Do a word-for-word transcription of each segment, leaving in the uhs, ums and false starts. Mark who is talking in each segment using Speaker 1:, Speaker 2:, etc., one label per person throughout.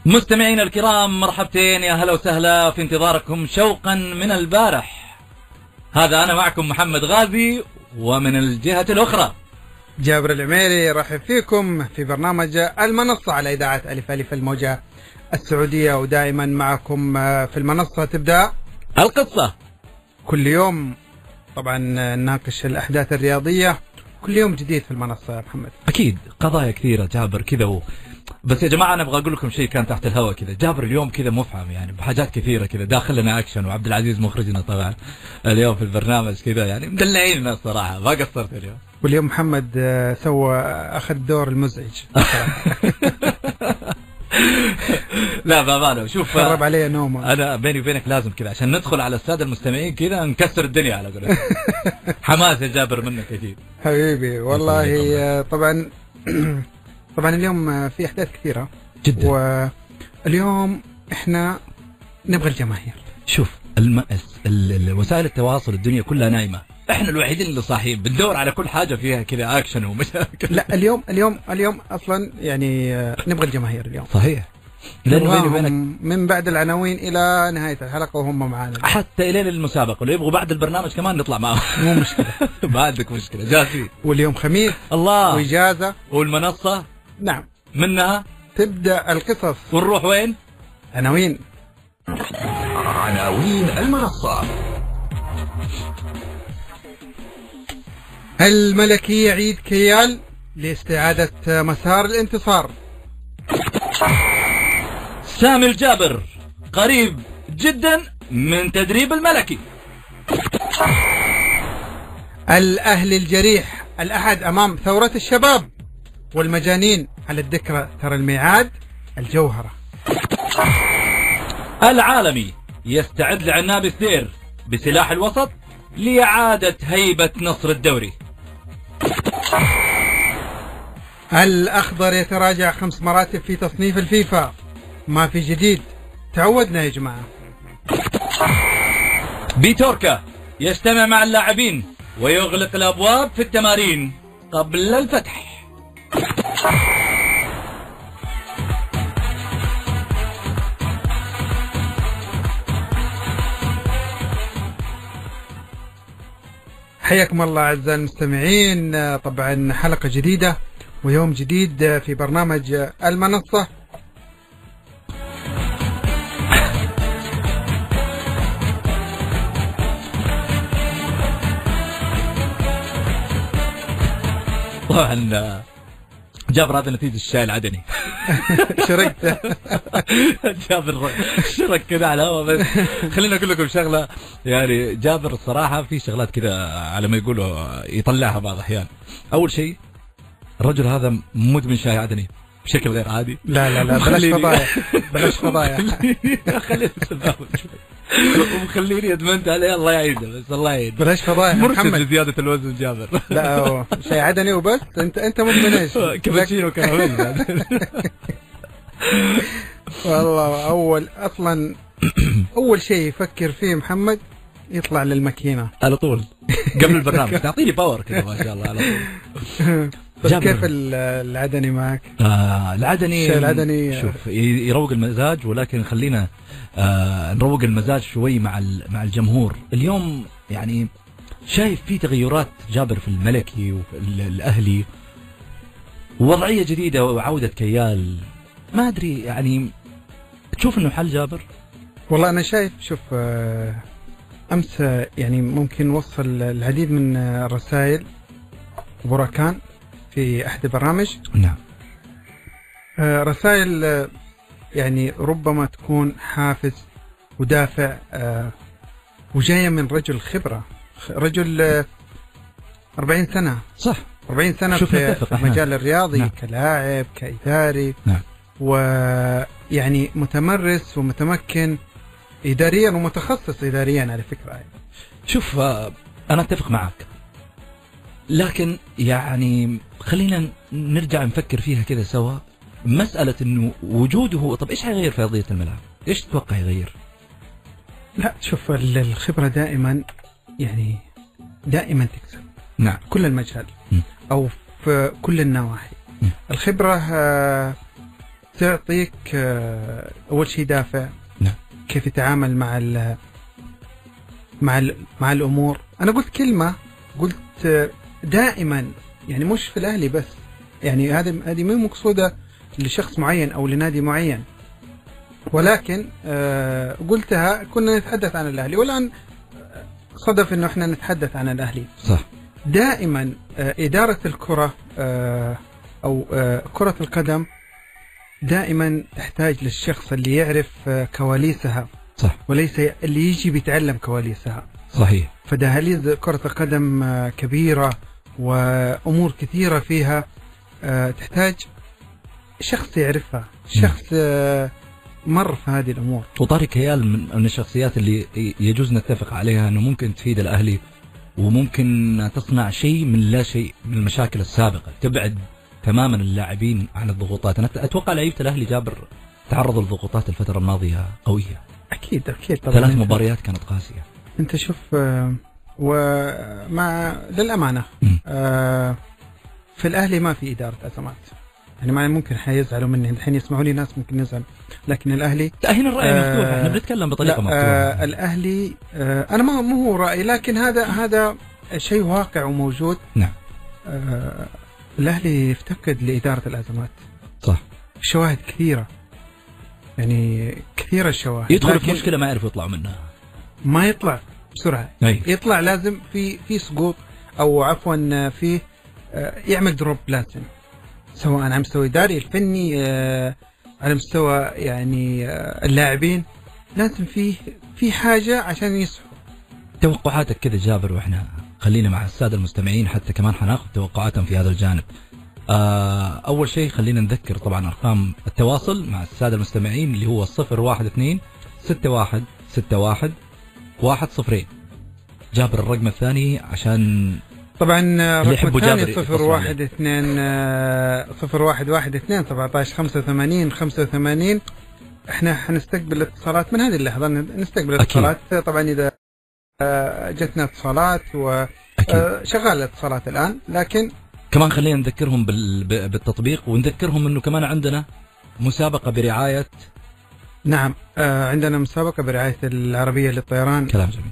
Speaker 1: مستمعينا الكرام، مرحبتين، يا هلا وسهلا، في انتظاركم شوقا من البارح. هذا أنا معكم محمد غازي، ومن الجهة الأخرى
Speaker 2: جابر العميري. رحب فيكم في برنامج المنصة على إذاعة ألف ألف الموجة السعودية، ودائما معكم في المنصة تبدأ
Speaker 1: القصة.
Speaker 2: كل يوم طبعا نناقش الأحداث الرياضية، كل يوم جديد في المنصة يا محمد.
Speaker 1: أكيد قضايا كثيرة جابر كذا و... بس يا جماعة أنا أبغى أقول لكم شيء كان تحت الهواء كذا. جابر اليوم كذا مفعم يعني بحاجات كثيرة كذا، داخل لنا أكشن، وعبد العزيز مخرجنا طبعا اليوم في البرنامج كذا يعني مدلعيننا الصراحة، ما قصرت اليوم.
Speaker 2: واليوم محمد سوى أخذ دور المزعج.
Speaker 1: لا بأمانة شوف،
Speaker 2: خرب علي نومه.
Speaker 1: أنا بيني وبينك لازم كذا عشان ندخل على السادة المستمعين كذا نكسر الدنيا على قولتهم. حماس يا جابر منك أكيد
Speaker 2: حبيبي والله. طبعا طبعا اليوم في أحداث كثيرة
Speaker 1: جدا،
Speaker 2: واليوم إحنا نبغى الجماهير.
Speaker 1: شوف الم... ال... وسائل التواصل الدنيا كلها نايمة، احنا الوحيدين اللي صاحيين بندور على كل حاجة فيها كذا اكشن ومشاكل.
Speaker 2: لا اليوم اليوم اليوم اصلا يعني نبغى الجماهير اليوم.
Speaker 1: صحيح، لأنه
Speaker 2: من بعد العناوين الى نهاية الحلقة وهم معانا،
Speaker 1: حتى الى المسابقة، ولو يبغوا بعد البرنامج كمان نطلع معهم.
Speaker 2: مو مشكلة.
Speaker 1: ما عندك مشكلة، جاهزين.
Speaker 2: واليوم خميس
Speaker 1: الله،
Speaker 2: واجازة،
Speaker 1: والمنصة
Speaker 2: نعم
Speaker 1: منها
Speaker 2: تبدأ القصص.
Speaker 1: ونروح وين؟
Speaker 2: عناوين
Speaker 3: عناوين المنصة.
Speaker 2: الملكي يعيد كيال لاستعادة مسار الانتصار.
Speaker 1: سامي الجابر قريب جدا من تدريب الملكي.
Speaker 2: الأهلي الجريح الأحد أمام ثورة الشباب، والمجانين على الذكرى ترى الميعاد الجوهرة.
Speaker 1: العالمي يستعد لعناب السير بسلاح الوسط لإعادة هيبة نصر الدوري.
Speaker 2: الأخضر يتراجع خمس مراتب في تصنيف الفيفا، ما في جديد، تعودنا يا جماعة.
Speaker 1: بيتوركا يجتمع مع اللاعبين ويغلق الأبواب في التمارين قبل الفتح.
Speaker 2: حياكم الله أعزائي المستمعين، طبعا حلقة جديدة ويوم جديد في برنامج المنصة.
Speaker 1: طبعا جابر هذا نتيجة الشاي العدني.
Speaker 2: شركت
Speaker 1: جابر شرك كذا على الهواء. بس خلينا أقول لكم شغلة، يعني جابر الصراحة في شغلات كذا على ما يقولوا يطلعها بعض الأحيان. أول شيء الرجل هذا مدمن شاي عدني بشكل غير عادي.
Speaker 2: لا لا لا بلاش فضايح، بلاش فضايح.
Speaker 1: خليني ومخليني ادمنت عليه، الله يعينه. بس الله يعينه،
Speaker 2: بلاش فضايح
Speaker 1: مرشد لزيادة الوزن جابر.
Speaker 2: لا شاي عدني وبس. انت انت مدمن ايش؟
Speaker 1: كابتشينو كراميل.
Speaker 2: والله اول اصلا اول شيء يفكر فيه محمد يطلع للماكينة
Speaker 1: على طول قبل البرنامج، تعطيني باور كذا ما شاء الله على طول.
Speaker 2: طيب كيف العدني معك؟
Speaker 1: آه العدني
Speaker 2: العدني
Speaker 1: شوف يروق المزاج، ولكن خلينا آه نروق المزاج شوي مع مع الجمهور. اليوم يعني شايف في تغيرات جابر في الملكي وفي الأهلي، ووضعية جديدة وعودة كيال. ما أدري يعني تشوف إنه حل جابر؟
Speaker 2: والله أنا شايف، شوف آه أمس يعني ممكن وصل العديد من الرسائل بركان في أحد البرامج.
Speaker 1: نعم.
Speaker 2: آه رسائل آه يعني ربما تكون حافز ودافع، آه وجاية من رجل خبرة، رجل آه أربعين سنة.
Speaker 1: صح،
Speaker 2: أربعين سنة في, في المجال الرياضي. نعم. كلاعب كإداري.
Speaker 1: نعم.
Speaker 2: ويعني متمرس ومتمكن إداريا ومتخصص إداريا على فكرة يعني.
Speaker 1: شوف آه أنا أتفق معك، لكن يعني خلينا نرجع نفكر فيها كذا سوا. مسألة إنه وجوده، طب إيش حيغير في أرضية الملعب؟ إيش تتوقع يغير؟
Speaker 2: لا شوف الخبرة دائما يعني دائما تكسب.
Speaker 1: نعم.
Speaker 2: كل المجال م. أو في كل النواحي. م. الخبرة تعطيك آه، اول شيء دافع.
Speaker 1: نعم.
Speaker 2: كيف يتعامل مع ال مع ال مع الامور. انا قلت كلمه، قلت آه، دائما، يعني مش في الاهلي بس، يعني هذه هذه مو مقصوده لشخص معين او لنادي معين، ولكن آه قلتها كنا نتحدث عن الاهلي، والان صدف انه احنا نتحدث عن الاهلي.
Speaker 1: صح.
Speaker 2: دائما آه اداره الكره آه او آه كره القدم دائما تحتاج للشخص اللي يعرف آه كواليسها.
Speaker 1: صح.
Speaker 2: وليس اللي يجي بيتعلم كواليسها.
Speaker 1: صحيح.
Speaker 2: فدهاليز كره القدم آه كبيره، وامور كثيره فيها آه تحتاج شخص يعرفها، شخص آه مر في هذه الامور.
Speaker 1: وطارق كيال من الشخصيات اللي يجوز نتفق عليها انه ممكن تفيد الاهلي، وممكن تصنع شيء من لا شيء من المشاكل السابقه، تبعد تماما اللاعبين عن الضغوطات. انا اتوقع لعيبه الاهلي جابر تعرضوا للضغوطات الفتره الماضيه قويه.
Speaker 2: اكيد اكيد طبعا.
Speaker 1: ثلاث مباريات كانت قاسيه.
Speaker 2: انت شوف آه ومع للامانه آه في الاهلي ما في اداره ازمات. يعني ما ممكن حيزعلوا مني الحين، يسمعوا لي ناس ممكن يزعل، لكن الاهلي
Speaker 1: لا هنا الراي
Speaker 2: آه
Speaker 1: مفتوح، احنا بنتكلم بطريقه مفتوحه.
Speaker 2: آه الاهلي آه انا ما مو هو رايي، لكن هذا هذا شيء واقع وموجود.
Speaker 1: نعم.
Speaker 2: آه الاهلي يفتقد لاداره الازمات.
Speaker 1: صح.
Speaker 2: شواهد كثيره، يعني كثيره الشواهد.
Speaker 1: يدخل في مشكله ما يعرفوا يطلعوا منها،
Speaker 2: ما يطلع بسرعه.
Speaker 1: أي.
Speaker 2: يطلع لازم في في سقوط، او عفوا في آه يعمل دروب لازم، سواء على مستوى إداري الفني آه على مستوى يعني آه اللاعبين، لازم في في حاجة عشان يصحوا.
Speaker 1: توقعاتك كذا جابر، واحنا خلينا مع السادة المستمعين حتى كمان حناخذ توقعاتهم في هذا الجانب. آه أول شيء خلينا نذكر طبعا أرقام التواصل مع السادة المستمعين اللي هو الصفر واحد اثنين ستة واحد ستة واحد واحد صفرين. جابر الرقم الثاني عشان
Speaker 2: طبعا الرقم الثاني
Speaker 1: صفر
Speaker 2: صفر واحد اثنين صفر واحد واحد اثنين سبعة عشر خمسة وثمانين خمسة وثمانين. احنا حنستقبل اتصالات من هذه اللحظة، نستقبل اتصالات طبعا إذا جتنا اتصالات، وشغال الاتصالات الآن. لكن
Speaker 1: كمان خلينا نذكرهم بالتطبيق، ونذكرهم انه كمان عندنا مسابقة برعاية.
Speaker 2: نعم آه عندنا مسابقة برعاية العربية للطيران.
Speaker 1: كلام جميل.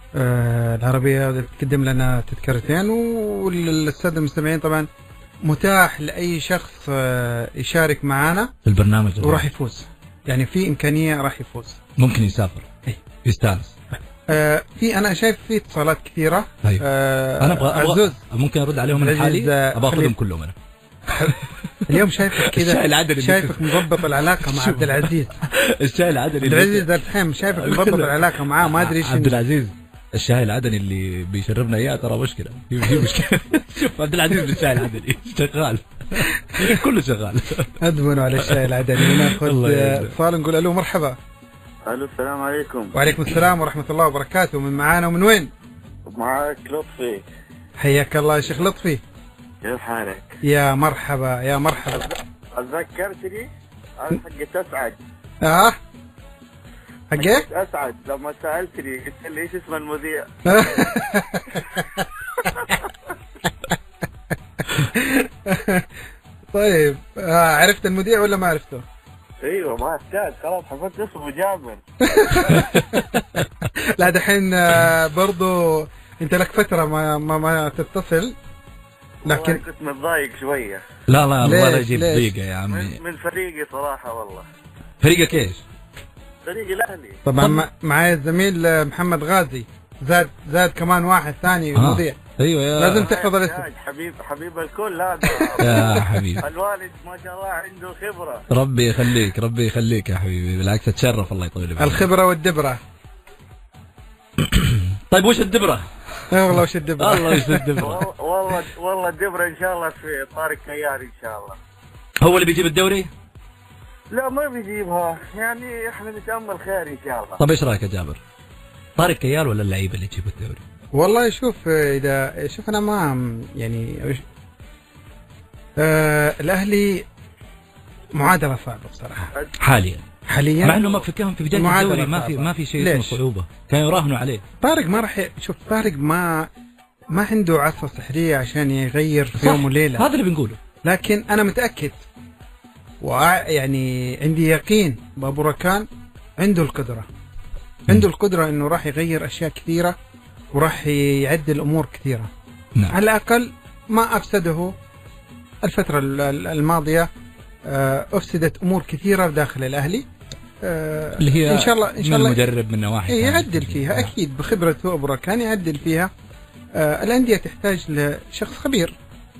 Speaker 2: آه العربية بتقدم لنا تذكرتين، والسادة المستمعين طبعا متاح لأي شخص آه يشارك معنا
Speaker 1: في البرنامج
Speaker 2: وراح يفوز. يعني في إمكانية راح يفوز،
Speaker 1: ممكن يسافر.
Speaker 2: أي.
Speaker 1: يستانس.
Speaker 2: آه في أنا شايف في اتصالات كثيرة.
Speaker 1: أيوه.
Speaker 2: آه
Speaker 1: أنا أبغى أبغى ممكن أرد عليهم من حالي، أبغى أخذهم كلهم أنا.
Speaker 2: اليوم شايفك كذا، شايفك مضبط العلاقة مع عبد العزيز.
Speaker 1: الشاي العدني
Speaker 2: عبد العزيز الحين شايفك مضبط العلاقة معاه، ما أدري إيش.
Speaker 1: عبد العزيز الشاي العدني اللي بيشربنا اياه ترى مشكله، في مشكله. شوف عبد العزيز بالشاي العدني شغال، كله شغال.
Speaker 2: ادمنوا على الشاي العدني. ناخذ اتصال نقول الو مرحبا.
Speaker 3: الو السلام عليكم.
Speaker 2: وعليكم السلام ورحمه الله وبركاته. من معانا ومن وين؟
Speaker 3: معك لطفي.
Speaker 2: حياك الله يا شيخ لطفي.
Speaker 3: كيف حالك؟
Speaker 2: يا مرحبا يا مرحبا.
Speaker 3: تذكرتني انا حقت اسعد.
Speaker 2: اه حقت
Speaker 3: اسعد لما سالتني قلت لي ايش اسم المذيع؟
Speaker 2: طيب آه عرفت المذيع ولا ما عرفته؟
Speaker 3: ايوه ما احتاج، خلاص حفظت اسمه جابر.
Speaker 2: لا دحين آه برضو انت لك فتره ما ما, ما تتصل، لكن
Speaker 3: كنت متضايق شويه.
Speaker 1: لا لا الله لا يجيب ضيقه يا عمي.
Speaker 3: من, من فريقي صراحه والله.
Speaker 1: فريقك ايش؟
Speaker 3: فريق الاهلي.
Speaker 2: طبعا معايا الزميل محمد غازي، زاد زاد كمان واحد ثاني
Speaker 1: آه.
Speaker 2: مذيع.
Speaker 1: ايوه يا
Speaker 2: لازم تحفظ الاسم.
Speaker 3: حبيب حبيب الكل هذا.
Speaker 1: يا حبيبي
Speaker 3: الوالد ما شاء الله عنده خبره.
Speaker 1: ربي يخليك ربي يخليك يا حبيبي، بالعكس اتشرف الله يطول بعمرك.
Speaker 2: الخبره والدبره.
Speaker 1: طيب وش الدبره؟
Speaker 2: والله وش الدبره؟
Speaker 1: والله وش الدبره؟
Speaker 3: والله والله الدبره ان شاء الله في طارق كيال ان شاء الله.
Speaker 1: هو اللي بيجيب الدوري؟
Speaker 3: لا ما بيجيبها، يعني احنا نتامل خير ان شاء الله.
Speaker 1: طيب ايش رايك يا جابر؟ طارق كيال ولا اللعيبه اللي يجيبوا الدوري؟
Speaker 2: والله شوف اذا شوف انا ما يعني آه الاهلي معادله صعبه بصراحه
Speaker 1: حاليا
Speaker 2: حاليا،
Speaker 1: مع انه ما في كان في بدايه الدوري ما في ما في شيء اسمه صعوبه، كانوا يراهنوا عليه.
Speaker 2: طارق ما راح شوف طارق ما ما عنده عصا سحريه عشان يغير في يوم وليله،
Speaker 1: هذا اللي بنقوله.
Speaker 2: لكن انا متاكد ويعني عندي يقين بابو ركان عنده القدرة عنده القدرة انه راح يغير اشياء كثيرة وراح يعدل امور كثيرة.
Speaker 1: نعم.
Speaker 2: على الاقل ما افسده الفترة الماضية، افسدت امور كثيرة داخل الاهلي
Speaker 1: اللي هي
Speaker 2: ان شاء الله ان شاء الله
Speaker 1: المدرب من نواحي
Speaker 2: يعدل فيها. اكيد بخبرته ابو ركان يعدل فيها. الاندية تحتاج لشخص خبير.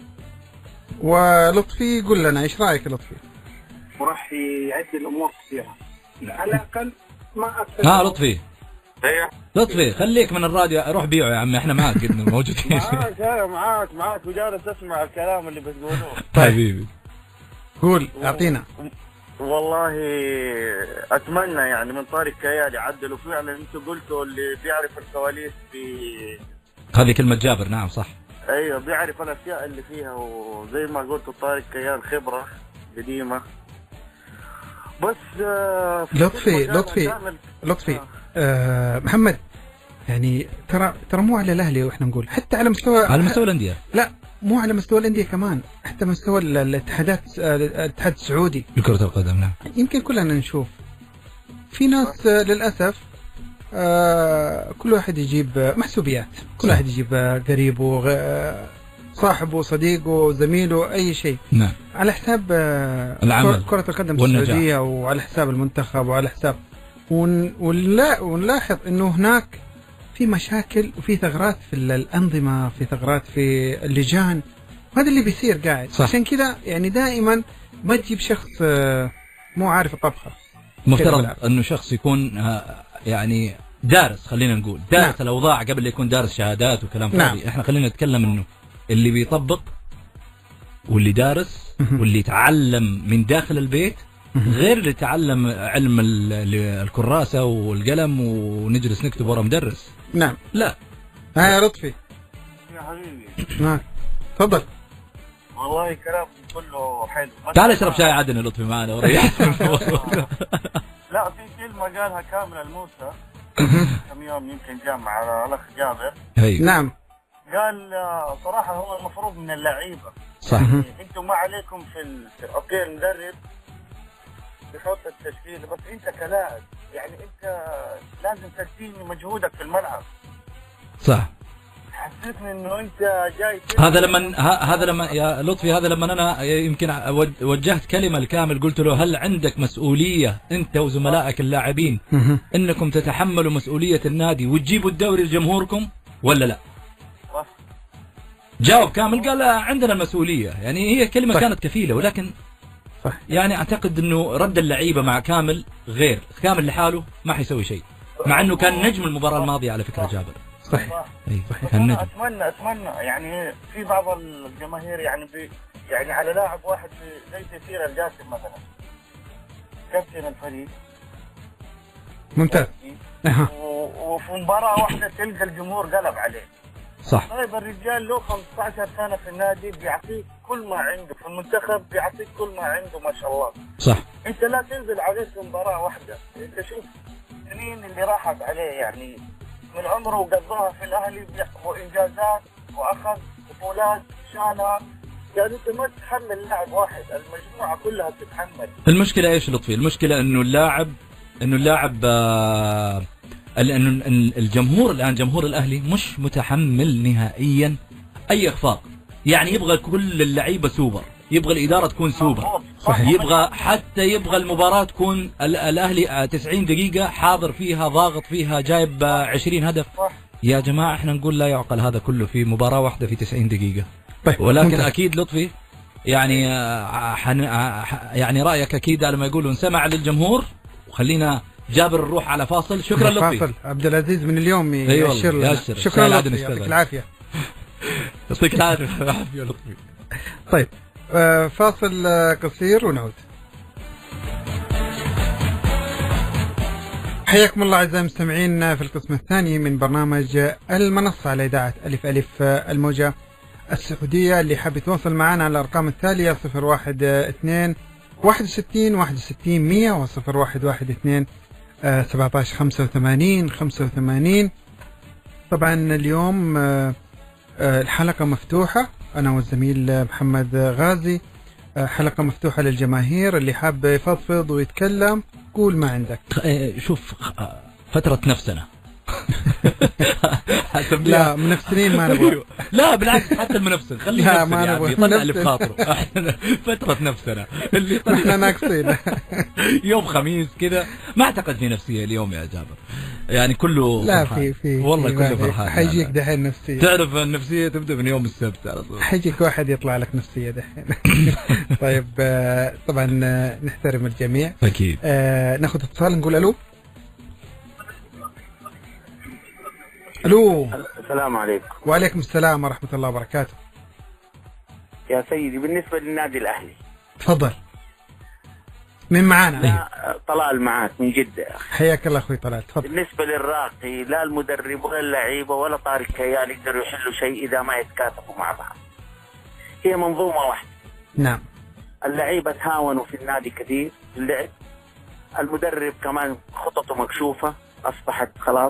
Speaker 2: ولطفي قل لنا ايش رايك لطفي؟
Speaker 3: وراح يعدل امور كثيره على الاقل ما اكثر.
Speaker 1: ها لطفي
Speaker 3: ايوه
Speaker 1: لطفي خليك من الراديو، روح بيعه يا عمي، احنا معاك قدنا موجودين.
Speaker 3: معاك انا معاك معاك وجالس اسمع الكلام اللي بتقولوه.
Speaker 1: حبيبي
Speaker 2: قول اعطينا.
Speaker 3: والله اتمنى يعني من طارق كيال يعدلوا فعلا. انتم قلتوا اللي بيعرف الكواليس في
Speaker 1: هذه كلمة جابر. نعم صح.
Speaker 3: ايوه بيعرف الاشياء اللي فيها، وزي ما قلت طارق كيال خبره قديمه. بس آه
Speaker 2: لطفي لطفي لطفي آه محمد، يعني ترى ترى مو على الاهلي واحنا نقول، حتى على مستوى
Speaker 1: على مستوى الانديه.
Speaker 2: لا مو على مستوى الانديه كمان، حتى مستوى الاتحادات، الاتحاد السعودي
Speaker 1: لكرة القدم. نعم
Speaker 2: يمكن كلنا نشوف في ناس آه للاسف آه كل واحد يجيب محسوبيات، كل واحد يجيب قريبه آه صاحبه صديقه زميله اي شيء.
Speaker 1: نعم.
Speaker 2: على حساب آه
Speaker 1: العمل
Speaker 2: كرة القدم السعودية وعلى حساب المنتخب وعلى حساب ون... ونلا... ونلاحظ انه هناك في مشاكل وفي ثغرات في الانظمة، في ثغرات في اللجان، وهذا اللي بيصير قاعد.
Speaker 1: صح.
Speaker 2: عشان كذا يعني دائما ما تجيب شخص آه مو عارف الطبخة.
Speaker 1: مفترض انه شخص يكون آه يعني دارس، خلينا نقول دارس. نعم. الاوضاع قبل لا يكون دارس شهادات وكلام فاضي. نعم. احنا خلينا نتكلم انه اللي بيطبق واللي دارس واللي يتعلم من داخل البيت غير اللي يتعلم علم الكراسة والقلم ونجلس نكتب ورا مدرس.
Speaker 2: نعم.
Speaker 1: لا
Speaker 2: ها يا لطفي
Speaker 3: يا حبيبي.
Speaker 2: نعم تفضل.
Speaker 3: والله كلام كله حلو.
Speaker 1: تعال اشرب شاي عدن يا لطفي معنا وريح.
Speaker 3: لا في كلمة قالها كامل الموسى كم يوم يمكن جاء مع الاخ جابر.
Speaker 2: نعم.
Speaker 3: قال صراحة هو المفروض من اللعيبة.
Speaker 1: صح.
Speaker 3: يعني انتم ما عليكم في, ال... في اوكي المدرب بيحط التشكيل، بس انت كلاعب يعني انت لازم تديني مجهودك في الملعب.
Speaker 1: صح.
Speaker 3: حسيتني انه انت جاي
Speaker 1: هذا لما هذا لما يا لطفي هذا لما انا يمكن وجهت كلمة لكامل، قلت له هل عندك مسؤولية انت وزملائك اللاعبين انكم تتحملوا مسؤولية النادي وتجيبوا الدوري لجمهوركم ولا لا؟ جاوب كامل قال عندنا المسؤولية. يعني هي كلمة صح. كانت كفيلة، ولكن صح. يعني اعتقد انه رد اللعيبة مع كامل غير. كامل لحاله ما حيسوي شيء، مع انه كان نجم المباراة الماضية على فكرة جابر.
Speaker 2: صحيح.
Speaker 1: اي صحيح كان نجم.
Speaker 3: اتمنى اتمنى يعني في بعض الجماهير يعني بي يعني على لاعب واحد زي تيسير الجاسم مثلا كابتن الفريق
Speaker 2: ممتاز،
Speaker 3: وفي مباراة واحدة تلقى الجمهور قلب عليه.
Speaker 1: صح.
Speaker 3: طيب الرجال له خمسة عشر سنة في النادي بيعطيك كل ما عنده، في المنتخب بيعطيك كل ما عنده ما شاء الله.
Speaker 1: صح.
Speaker 3: انت لا تنزل عليه في مباراة واحدة، انت شوف السنين اللي راحت عليه يعني من عمره وقضاها في الاهلي وانجازات واخذ بطولات شانها، يعني انت ما تتحمل لاعب واحد، المجموعة كلها تتحمل.
Speaker 1: المشكلة ايش لطفي؟ المشكلة انه اللاعب انه اللاعب آه لأن الجمهور الآن جمهور الأهلي مش متحمل نهائيا أي إخفاق. يعني يبغى كل اللعيبة سوبر، يبغى الإدارة تكون سوبر، يبغى حتى يبغى المباراة تكون الأهلي تسعين دقيقة حاضر فيها ضاغط فيها جايب عشرين هدف. يا جماعة احنا نقول لا يعقل هذا كله في مباراة واحدة في تسعين دقيقة. ولكن أكيد لطفي يعني يعني رأيك أكيد على ما يقولوا نسمع للجمهور. وخلينا جابر نروح على فاصل. شكرا لطفي.
Speaker 2: فاصل عبد العزيز من اليوم يشر لنا. شكرا لطفي، يعطيك العافيه.
Speaker 1: يعطيك العافيه لطفي.
Speaker 2: طيب آه فاصل آه قصير ونعود. حياكم الله اعزائي المستمعين في القسم الثاني من برنامج المنصه على اذاعه الف الف الموجه السعوديه. اللي حاب يتواصل معنا على الارقام التاليه صفر واحد اثنين واحد وستين واحد وستين مية وصفر واحد واحد اثنين سبعة عشر خمسة وثمانين خمسة وثمانين. طبعا اليوم الحلقة مفتوحة، أنا والزميل محمد غازي حلقة مفتوحة للجماهير، اللي حاب يفضفض ويتكلم قول ما عندك.
Speaker 1: شوف فترة نفسنا
Speaker 2: لا منفسين ما نبغى.
Speaker 1: لا بالعكس حتى المنفسن خليه
Speaker 2: لا ما نبغى
Speaker 1: يطلع اللي بخاطره. فترة نفسنا اللي
Speaker 2: احنا ناقصين.
Speaker 1: يوم خميس كذا ما اعتقد في نفسية اليوم يا جابر، يعني كله
Speaker 2: لا
Speaker 1: فرحان.
Speaker 2: في في
Speaker 1: والله
Speaker 2: في
Speaker 1: كله فرحان.
Speaker 2: حيجيك دحين نفسية،
Speaker 1: تعرف النفسية تبدأ من يوم السبت على طول.
Speaker 2: حيجيك واحد يطلع لك نفسية دحين. طيب طبعا نحترم الجميع
Speaker 1: أكيد.
Speaker 2: آه ناخذ اتصال نقول ألو. ألو.
Speaker 3: السلام عليكم.
Speaker 2: وعليكم السلام ورحمة الله وبركاته.
Speaker 3: يا سيدي بالنسبة للنادي الأهلي
Speaker 2: تفضل. مين معانا؟
Speaker 3: لا طلال معاك من جدة.
Speaker 2: حياك الله أخوي طلال تفضل.
Speaker 3: بالنسبة للراقي لا المدرب ولا اللعيبة ولا طارق كيال يقدروا يحلوا شيء إذا ما يتكاتفوا مع بعض. هي منظومة واحدة.
Speaker 2: نعم.
Speaker 3: اللعيبة تهاونوا في النادي كثير في اللعب. المدرب كمان خططه مكشوفة أصبحت خلاص.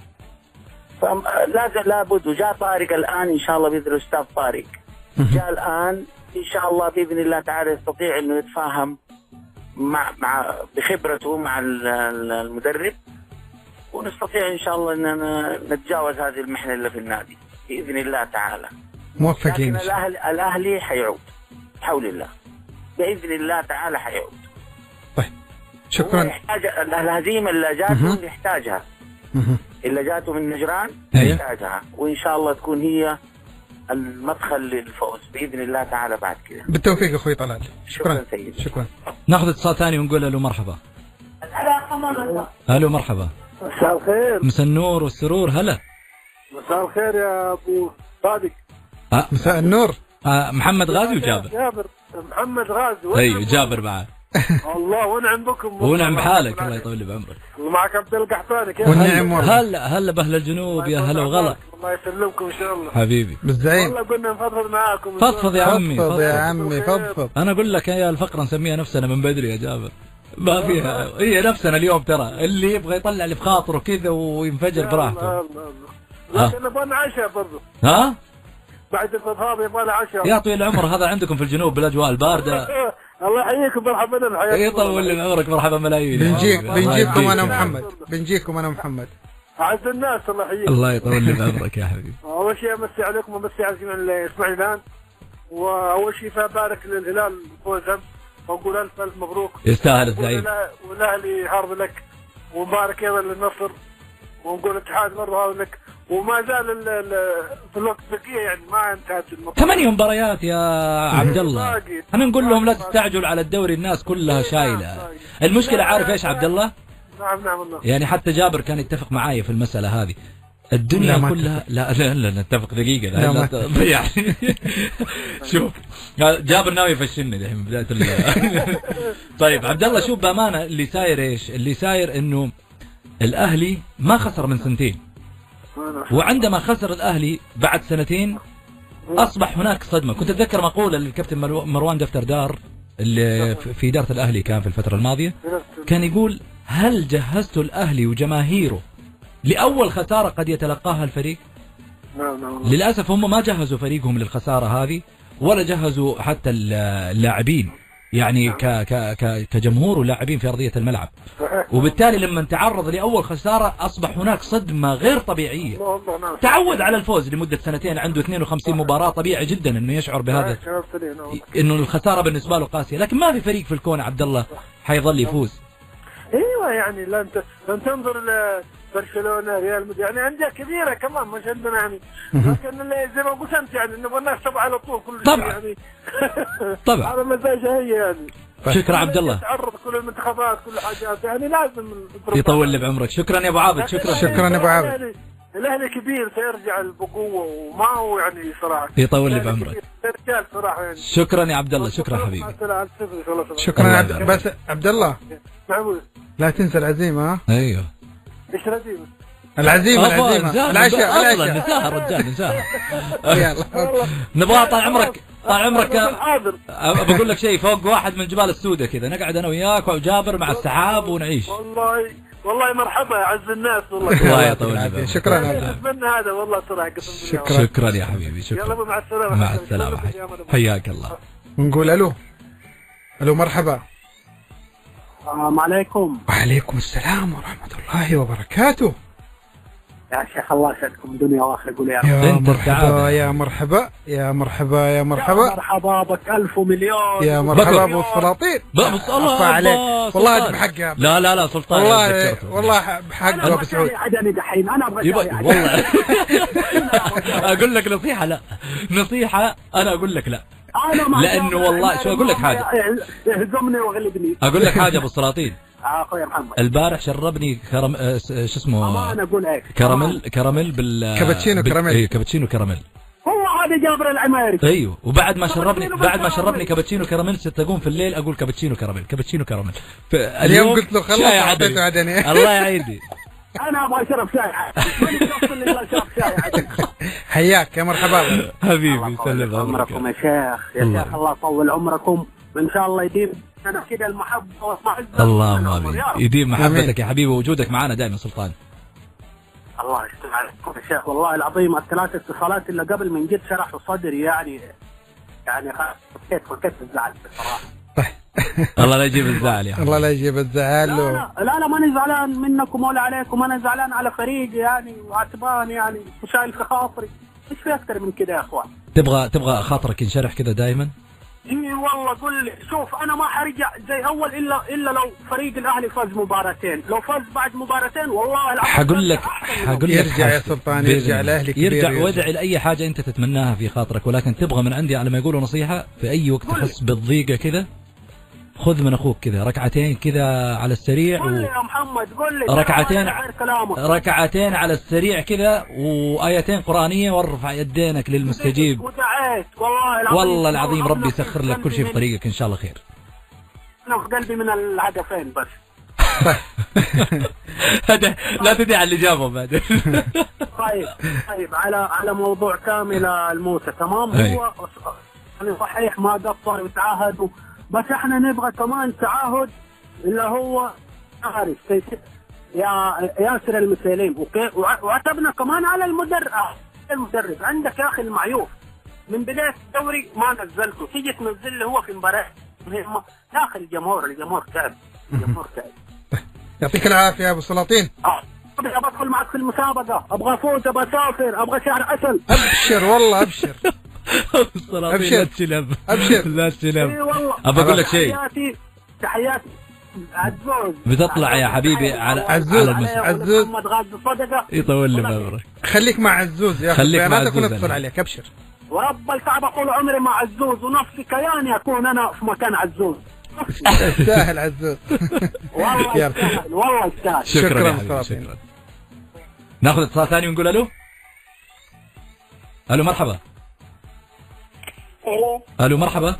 Speaker 3: فلا لابد وجاء طارق الآن إن شاء الله بإذن الأستاذ طارق جاء الآن إن شاء الله بإذن الله تعالى يستطيع إنه يتفاهم مع مع بخبرته مع المدرب، ونستطيع إن شاء الله أن نتجاوز هذه المحنة اللي في النادي بإذن الله تعالى.
Speaker 2: موفقين.
Speaker 3: لكن الأهلي الأهلي حيعود بحول الله بإذن الله تعالى حيعود.
Speaker 2: طيب شكرا.
Speaker 3: يحتاج الهزيمة اللي جاته يحتاجها، اللي جاته من نجران يحتاجها، وإن شاء الله تكون هي المدخل للفوز بإذن الله تعالى بعد كذا.
Speaker 2: بالتوفيق أخوي طلال. شكرا.
Speaker 3: شكرا سيدي.
Speaker 2: شكرا.
Speaker 1: ناخذ اتصال ثاني ونقول له مرحبا. الو مرحبا.
Speaker 3: مساء الخير.
Speaker 1: مساء النور والسرور. هلا.
Speaker 3: مساء الخير يا أبو صادق.
Speaker 1: أه.
Speaker 2: مساء النور.
Speaker 1: أه محمد غازي وجابر.
Speaker 3: جابر محمد غازي.
Speaker 1: ايوه جابر معاه.
Speaker 3: الله ونعم بكم.
Speaker 1: ونعم بحالك الله يطول لي بعمرك.
Speaker 3: ومعك عبد القحطاني كيف؟
Speaker 2: والنعم والله.
Speaker 1: هلا هلا باهل الجنوب يا هلا وغلا.
Speaker 3: الله يسلمكم ان شاء الله
Speaker 1: حبيبي
Speaker 2: بالزعيم.
Speaker 3: والله قلنا نفضفض معاكم.
Speaker 1: فضفض يا عمي.
Speaker 2: فضفض يا عمي فضفض.
Speaker 1: انا اقول لك يا الفقره نسميها نفسنا من بدري يا جابر، ما فيها، هي نفسنا اليوم ترى، اللي يبغى يطلع اللي بخاطره كذا وينفجر براحته.
Speaker 3: لكن نبغى عشاء برضه.
Speaker 1: ها؟
Speaker 3: بعد الفضفاض يبغى عشاء.
Speaker 1: يا طويل العمر هذا عندكم في الجنوب بالاجواء البارده.
Speaker 3: الله يحييكم مرحبا بنا. حياكم.
Speaker 1: يطول لي بعمرك مرحبا ملايين.
Speaker 2: بنجيك بنجيكم انا ومحمد، بنجيكم انا ومحمد.
Speaker 3: اعز الناس الله يحييك.
Speaker 1: الله يطول لي بعمرك يا حبيبي.
Speaker 3: اول شيء امسي عليكم وامسي على الجميع اللي يسمعني الان، واول شيء فبارك للهلال فوزهم واقول الف الف مبروك.
Speaker 1: يستاهل الزعيم.
Speaker 3: والاهلي هارد لك، ومبارك ايضا للنصر، ونقول الاتحاد برضه هارد لك، وما زال في الوقت بقيه يعني ما انتهت المباراه.
Speaker 1: ثمانية مباريات يا عبد الله، احنا نقول لهم لا تستعجلوا على الدوري، الناس كلها شايله. المشكله عارف ايش عبد الله؟
Speaker 3: نعم نعم الله.
Speaker 1: يعني حتى جابر كان يتفق معايا في المساله هذه. الدنيا
Speaker 2: لا
Speaker 1: كلها لا لا لا نتفق دقيقه لا, لا, لا يعني شوف جابر ناوي يفشلني دحين من بدايه ال طيب عبد الله شوف بامانه اللي ساير ايش؟ اللي ساير انه الاهلي ما خسر من سنتين، وعندما خسر الاهلي بعد سنتين اصبح هناك صدمه. كنت اتذكر مقوله للكابتن مروان دفتر دار اللي في اداره الاهلي كان في الفتره الماضيه، كان يقول هل جهزت الاهلي وجماهيره لأول خسارة قد يتلقاها الفريق؟
Speaker 3: نعم نعم.
Speaker 1: للأسف هم ما جهزوا فريقهم للخسارة هذه، ولا جهزوا حتى اللاعبين يعني ك ك ك كجمهور ولاعبين في أرضية الملعب، وبالتالي لما تعرض لأول خسارة أصبح هناك صدمة غير طبيعية. تعود على الفوز لمدة سنتين، عنده اثنين وخمسين مباراة، طبيعي جدا إنه يشعر بهذا، إنه الخسارة بالنسبة له قاسية، لكن ما في فريق في الكون عبد الله حيظل يفوز.
Speaker 3: ايوه يعني لن لن تنظر برشلونه ريال مدريد يعني انديه كبيره كمان مش عندنا يعني، لكن اللي زي ما قلت انت يعني نبغى الناس تبع على طول كل شيء
Speaker 1: طبعا
Speaker 3: يعني
Speaker 1: طبعا
Speaker 3: على مزاجها هي يعني.
Speaker 1: شكرا عبد الله.
Speaker 3: تعرض كل المنتخبات كل حاجات يعني لازم
Speaker 1: يطول لي بعمرك. شكرا يا ابو عابد. شكرا
Speaker 2: شكرا يا ابو عابد.
Speaker 3: الاهلي كبير سيرجع بقوه وما هو يعني صراحه.
Speaker 1: يطول لي بعمرك.
Speaker 3: رجال صراحه يعني.
Speaker 1: شكرا يا عبد الله. شكرا حبيبي.
Speaker 2: شكرا عبد بس عبد الله
Speaker 3: نعم
Speaker 2: لا تنسى العزيمه. ها
Speaker 1: ايوه
Speaker 3: ايش العزيمه؟
Speaker 2: العزيمه العزيمه
Speaker 1: العشاء العشاء نساها رجال نساها. نبغى طال عمرك طال عمرك بقول لك شيء، فوق واحد من جبال السودة كذا نقعد انا وياك وجابر مع السحاب ونعيش.
Speaker 3: والله والله مرحبا يا عز الناس والله.
Speaker 1: الله يطول عمرك.
Speaker 2: شكرا
Speaker 3: اتمنى هذا والله صراحه قسم
Speaker 1: بالله. شكرا يا حبيبي. شكرا.
Speaker 3: يلا مع السلامه.
Speaker 1: مع السلامه. حياك الله.
Speaker 2: نقول الو. الو مرحبا.
Speaker 4: السلام عليكم.
Speaker 2: وعليكم السلام ورحمة الله وبركاته.
Speaker 4: يا شيخ الله يسعدكم دنيا واخره. قول يا
Speaker 2: يا
Speaker 1: أنت
Speaker 2: مرحبا
Speaker 1: السعادة.
Speaker 2: يا مرحبا يا مرحبا يا مرحبا
Speaker 4: مرحبا بك ألف ومليون.
Speaker 2: يا مرحبا
Speaker 1: بكر.
Speaker 2: ابو السلاطين.
Speaker 1: بس الله
Speaker 2: أخفى عليك
Speaker 1: الله،
Speaker 2: والله
Speaker 1: سلطان.
Speaker 2: بحقها.
Speaker 1: لا لا لا سلطان
Speaker 2: والله
Speaker 1: تذكرته.
Speaker 2: والله
Speaker 4: انا
Speaker 2: بحقه
Speaker 4: ابغى
Speaker 2: ابو سعود.
Speaker 4: شاي عدني دحين. انا ابغى
Speaker 1: يبقى
Speaker 4: شاي عدني.
Speaker 1: والله اقول لك نصيحه، لا نصيحه انا اقول لك لا،
Speaker 4: انا ما
Speaker 1: لأنه والله شو أقول لك حاجة.
Speaker 4: يهزمني ويغلبني.
Speaker 1: اقول لك حاجه ابو السلاطين.
Speaker 4: اخوي محمد
Speaker 1: البارح شربني كرم آه، س- شو اسمه
Speaker 4: انا اقول هيك
Speaker 1: كراميل كراميل بال
Speaker 2: كابتشينو
Speaker 1: بال-
Speaker 2: كراميل.
Speaker 1: ايوه كابتشينو كراميل.
Speaker 4: هو هذا جابر العماري.
Speaker 1: ايوه وبعد ما شربني
Speaker 4: كابتشينو
Speaker 1: بعد ما
Speaker 4: بالكراميل.
Speaker 1: شربني كابتشينو كراميل ست اقوم في الليل اقول كابتشينو كراميل كابتشينو كراميل.
Speaker 2: اليوم قلت له خلص
Speaker 1: شاي
Speaker 2: أعطيته
Speaker 1: عدني.
Speaker 2: عدني.
Speaker 1: الله يعيني.
Speaker 4: انا ابغى اشرب شاي عدني. ماني شخص اللي لا شرب شاي عدني.
Speaker 2: حياك يا مرحبا.
Speaker 1: حبيبي
Speaker 4: الله
Speaker 1: سلم
Speaker 4: يطول عمركم
Speaker 1: عمرك.
Speaker 4: يا شيخ. يا
Speaker 1: الله.
Speaker 4: شيخ الله يطول عمركم وان شاء الله يديم انا كده المحبه والمعزه.
Speaker 1: اللهم امين.
Speaker 4: يا رب.
Speaker 1: يديم محبتك
Speaker 2: آمين.
Speaker 1: يا حبيبي ووجودك معنا دائما سلطان.
Speaker 4: الله يستر عليكم يا شيخ. والله العظيم الثلاث اتصالات اللي قبل من جد شرحوا صدري يعني يعني فكيت فكيت الزعل بصراحه.
Speaker 1: الله لا يجيب الزعل يا حبيبي.
Speaker 2: الله لا يجيب الزعل.
Speaker 4: لا لا لا, لا ماني زعلان منكم ولا عليكم. انا زعلان على فريقي يعني وعتبان يعني وشايل في خاطري. ايش في اكثر من كده يا اخوان؟
Speaker 1: تبغى تبغى خاطرك ينشرح كذا دائما.
Speaker 4: اي والله قل لي شوف انا ما حرجع زي اول الا الا لو فريق الاهلي فاز مباراتين. لو فاز بعد مباراتين والله العظيم
Speaker 1: حقول لك
Speaker 4: أحسن منهم.
Speaker 1: حقول لك
Speaker 2: يرجع يا
Speaker 1: حاجة.
Speaker 2: سلطان،
Speaker 1: بإذن
Speaker 2: يرجع
Speaker 1: الله.
Speaker 2: الأهلي كبير،
Speaker 1: يرجع
Speaker 2: يرجع.
Speaker 1: وادعي لاي حاجه انت تتمناها في خاطرك، ولكن تبغى من عندي على ما يقولوا نصيحه في اي وقت
Speaker 4: قل.
Speaker 1: تحس بالضيقه كذا خذ من اخوك كذا ركعتين كذا على السريع
Speaker 4: قل لي
Speaker 1: و...
Speaker 4: يا محمد قل لي.
Speaker 1: ركعتين
Speaker 4: أنا غير كلامك.
Speaker 1: ركعتين على السريع كذا وايتين قرانيه وارفع يدينك للمستجيب.
Speaker 4: ودعيت والله العظيم.
Speaker 1: والله العظيم ربي يسخر لك كل شيء في طريقك ان شاء الله خير.
Speaker 4: انا في قلبي من الهدفين بس.
Speaker 1: هذا لا تدعي على الاجابه بعد.
Speaker 4: طيب طيب على على موضوع كامل الموسى تمام.
Speaker 1: أي.
Speaker 4: هو يعني صحيح ما قصر وتعاهدوا بس احنا نبغى كمان تعاهد اللي هو عارف يا ياسر المسيليم اوكي. وع- وعتبنا كمان على المدرب. المدرب عندك يا اخي المعيوف من بدايه الدوري ما نزلته تيجي تنزل له هو في مباراه مهمه. يا اخي الجمهور الجمهور تعب الجمهور تعب.
Speaker 2: يعطيك العافية يا ابو السلاطين.
Speaker 4: آه، ابغى ادخل معك في المسابقه ابغى افوز ابغى اسافر ابغى شهر عسل.
Speaker 2: ابشر والله ابشر.
Speaker 1: السلاطين
Speaker 2: أبشر.
Speaker 1: لا تشلب
Speaker 2: أبشر.
Speaker 1: لا
Speaker 4: اي
Speaker 1: تشلب.
Speaker 4: والله.
Speaker 1: ابى اقول لك شيء.
Speaker 4: تحياتي تحياتي عزوز.
Speaker 1: بتطلع يا حبيبي على
Speaker 2: عزوز.
Speaker 1: على المس...
Speaker 2: عزوز.
Speaker 4: محمد غازي صدقه.
Speaker 1: يطول لي بعمرك.
Speaker 2: خليك مع عزوز ياخذ
Speaker 1: خليك مع
Speaker 2: بياناتك
Speaker 1: عزوز
Speaker 2: ونتصل
Speaker 1: عليك.
Speaker 2: عليك. ابشر.
Speaker 4: ورب الكعبه طول عمري مع عزوز ونفسي كياني اكون انا في مكان عزوز.
Speaker 2: يستاهل عزوز.
Speaker 4: والله
Speaker 2: يلا.
Speaker 4: يستاهل والله يستاهل.
Speaker 1: شكرا
Speaker 2: شكراً
Speaker 1: يا حبيبي،
Speaker 2: السلاطين.
Speaker 1: شكرا. ناخذ اتصال ثاني ونقول الو. الو مرحبا.
Speaker 5: الو
Speaker 1: الو مرحبا.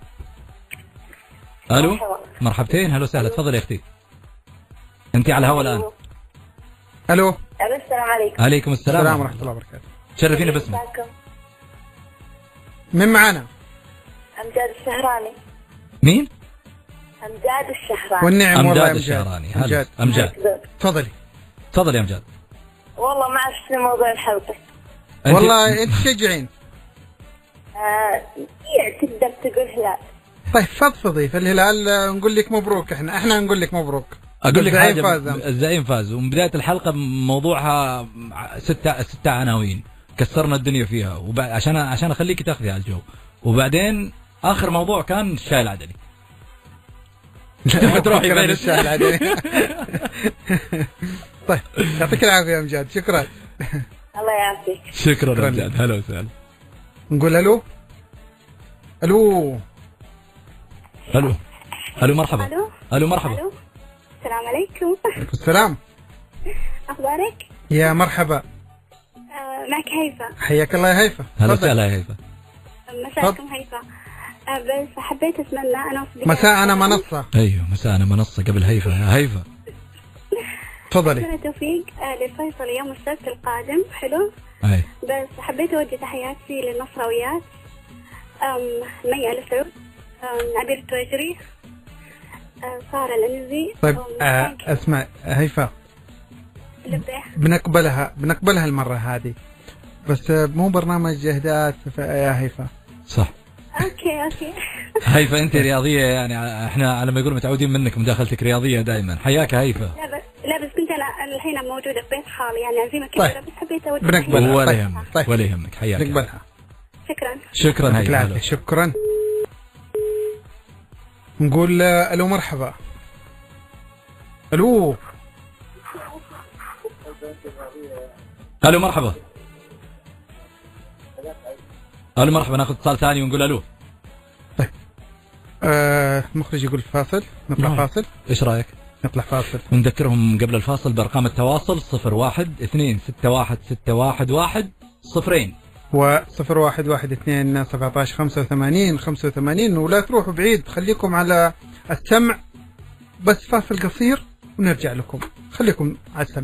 Speaker 1: الو
Speaker 5: مرحبا.
Speaker 1: مرحبتين. هلا وسهلا تفضل يا اختي. انت على الهواء الان.
Speaker 2: الو.
Speaker 5: الو السلام عليكم.
Speaker 1: عليكم السلام
Speaker 2: السلام ورحمة الله وبركاته.
Speaker 1: شرفينا باسمك.
Speaker 5: مساكم.
Speaker 2: من معانا؟
Speaker 5: امجاد الشهراني.
Speaker 1: مين؟
Speaker 5: امجاد الشهراني.
Speaker 2: والنعم والله يا
Speaker 1: امجاد
Speaker 2: امجاد.
Speaker 1: الشهراني. هلا
Speaker 2: امجاد.
Speaker 1: امجاد
Speaker 2: تفضلي.
Speaker 1: تفضل يا امجاد.
Speaker 5: والله ما اعرف شنو موضوع الحلقه.
Speaker 1: أنت-
Speaker 2: والله انت تشجعين.
Speaker 5: آه يعني تقدر تقول هلال.
Speaker 2: طيب فضفضي في الهلال. آه، نقول لك مبروك. احنا احنا نقول لك مبروك.
Speaker 1: اقول لك
Speaker 2: الزعيم
Speaker 1: حاجه
Speaker 2: فاز.
Speaker 1: الزعيم فاز ومن بدايه الحلقه موضوعها ستة ستة عناوين كسرنا الدنيا فيها وبع... عشان عشان اخليك تاخذي على الجو. وبعدين اخر موضوع كان الشاي العدني. تروحي
Speaker 2: شكراً
Speaker 1: بين
Speaker 2: للشاهد العدني. طيب يعطيك العافية يا امجاد. شكرا.
Speaker 5: الله يعافيك.
Speaker 1: شكرا
Speaker 2: شكراً
Speaker 1: يا أمجاد. هلا وسهلا.
Speaker 2: نقول الو. الو.
Speaker 1: الو الو مرحبا.
Speaker 5: الو
Speaker 1: الو مرحبا.
Speaker 5: الو السلام عليكم.
Speaker 2: السلام.
Speaker 5: اخبارك؟
Speaker 2: يا مرحبا.
Speaker 5: آه معك هيفا.
Speaker 2: حياك الله يا هيفا.
Speaker 1: هلا
Speaker 2: تفضل.
Speaker 1: وسهلا يا هيفا.
Speaker 5: مساكم هيفا. آه بس حبيت اتمنى انا وصديقي
Speaker 2: مساء انا منصة.
Speaker 1: ايوه مساءنا منصه قبل هيفا. يا هيفا
Speaker 2: تفضلي.
Speaker 5: كل التوفيق آه للفيصل يوم السبت القادم. حلو.
Speaker 1: اي
Speaker 5: بس حبيت أوجه تحياتي للنصراويات. أم مي آل سعود. أم عبير التويجري. أم سارة العنزي.
Speaker 2: طيب
Speaker 5: أم
Speaker 2: آه
Speaker 5: فرانك
Speaker 2: اسمع هيفا.
Speaker 5: لبيح.
Speaker 2: بنقبلها بنقبلها المرة هذه. بس آه، مو برنامج جهدات ف- يا هيفا.
Speaker 1: صح.
Speaker 5: أوكي أوكي.
Speaker 1: هيفا انت رياضيه يعني، احنا على ما يقولوا متعودين منك مداخلتك رياضيه دائما. حياك هيفا.
Speaker 5: لا بس لا بس كنت انا الحين موجوده في بيت خالي يعني عزيمه
Speaker 2: طيب.
Speaker 5: كبيره، بس حبيت اودي
Speaker 2: بنقبلها.
Speaker 1: ولا
Speaker 2: طيب.
Speaker 1: يهمك
Speaker 2: طيب.
Speaker 1: ولا يهمك. حياك.
Speaker 2: نقبلها.
Speaker 5: شكرا.
Speaker 1: شكرا
Speaker 2: يعطيك
Speaker 1: هيفا.
Speaker 2: العافية. شكرا. نقول آه، الو مرحبا. الو
Speaker 1: الو مرحبا. الو مرحبا. ناخذ اتصال ثاني ونقول الو.
Speaker 2: آه المخرج يقول فاصل، نطلع
Speaker 1: نعم.
Speaker 2: فاصل.
Speaker 1: ايش رايك؟
Speaker 2: نطلع فاصل.
Speaker 1: نذكرهم قبل الفاصل بارقام التواصل صفر واحد اثنين ستة واحد ستة واحد واحد صفرين
Speaker 2: وصفر واحد واحد اثنين سبعة عشر خمسة وثمانين خمسة وثمانين. ولا تروحوا بعيد، خليكم على السمع. بس فاصل قصير ونرجع لكم، خليكم على السمع.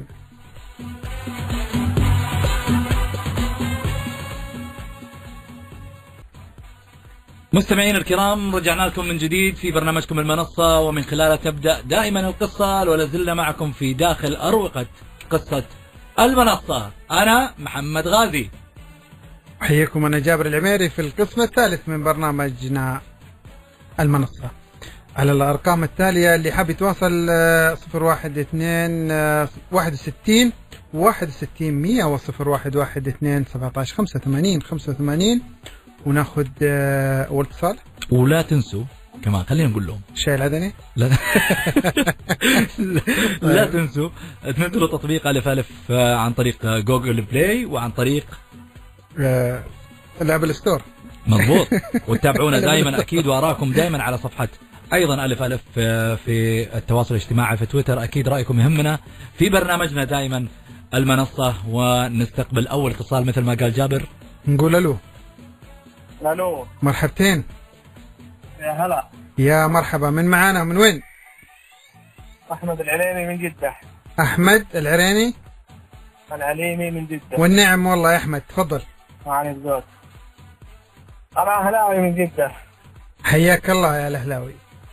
Speaker 1: مستمعين الكرام، رجعنا لكم من جديد في برنامجكم المنصة، ومن خلاله تبدأ دائما القصة، ولا زلنا معكم في داخل أروقة قصة المنصة. أنا محمد غازي.
Speaker 2: أحييكم، أنا جابر العميري في القسم الثالث من برنامجنا المنصة. على الأرقام التالية اللي حاب يتواصل صفر واحد اثنين واحد وستين واحد وستين مية وصفر واحد واحد اثنين سبعة عشر خمسة وثمانين خمسة وثمانين. وناخذ أول اتصال.
Speaker 1: ولا تنسوا كمان، خلينا نقول لهم
Speaker 2: الشاي العدني.
Speaker 1: لا لا تنسوا تنزلوا تطبيق ألف ألف عن طريق جوجل بلاي وعن طريق
Speaker 2: آه، الابل ستور.
Speaker 1: مضبوط. وتتابعونا دائما اكيد، واراكم دائما على صفحه ايضا الف الف في التواصل الاجتماعي في تويتر. اكيد رايكم يهمنا في برنامجنا دائما المنصه. ونستقبل اول اتصال مثل ما قال جابر.
Speaker 2: نقول الو.
Speaker 3: الو.
Speaker 2: مرحبتين.
Speaker 3: يا هلا.
Speaker 2: يا مرحبا. من معانا من وين؟
Speaker 3: احمد العليمي من جده.
Speaker 2: احمد العريني.
Speaker 3: العليمي من جده.
Speaker 2: والنعم والله يا احمد، تفضل.
Speaker 3: معنا الزود. انا اهلاوي من جده.
Speaker 2: حياك الله يا الاهلاوي.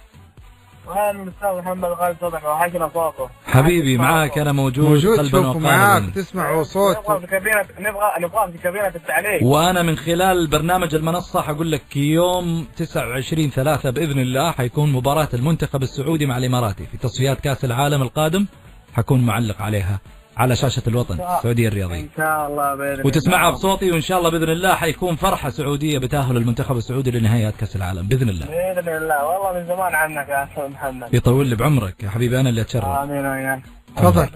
Speaker 3: وانا الاستاذ محمد غالي صدق، وحشنا صوته.
Speaker 1: حبيبي معاك انا موجود,
Speaker 2: موجود
Speaker 1: قلبا
Speaker 2: شوفوا معاك،
Speaker 1: وقالبا.
Speaker 2: تسمعوا صوت.
Speaker 3: نبغى في كابينه نبغى نبغى في كابينه التعليق.
Speaker 1: وانا من خلال برنامج المنصه حقول لك يوم تسعة وعشرين ثلاثة باذن الله حيكون مباراه المنتخب السعودي مع الاماراتي في تصفيات كاس العالم القادم. حكون معلق عليها على شاشه الوطن السعوديه الرياضيه
Speaker 3: ان شاء الله باذن الله،
Speaker 1: وتسمعها بصوتي. وان شاء الله باذن الله حيكون فرحه سعوديه بتاهل المنتخب السعودي لنهائيات كاس العالم باذن الله.
Speaker 3: باذن الله. والله من زمان عنك يا استاذ محمد.
Speaker 1: يطول لي بعمرك يا حبيبي، انا اللي اتشرف.
Speaker 3: امين وياك.
Speaker 2: تفضل.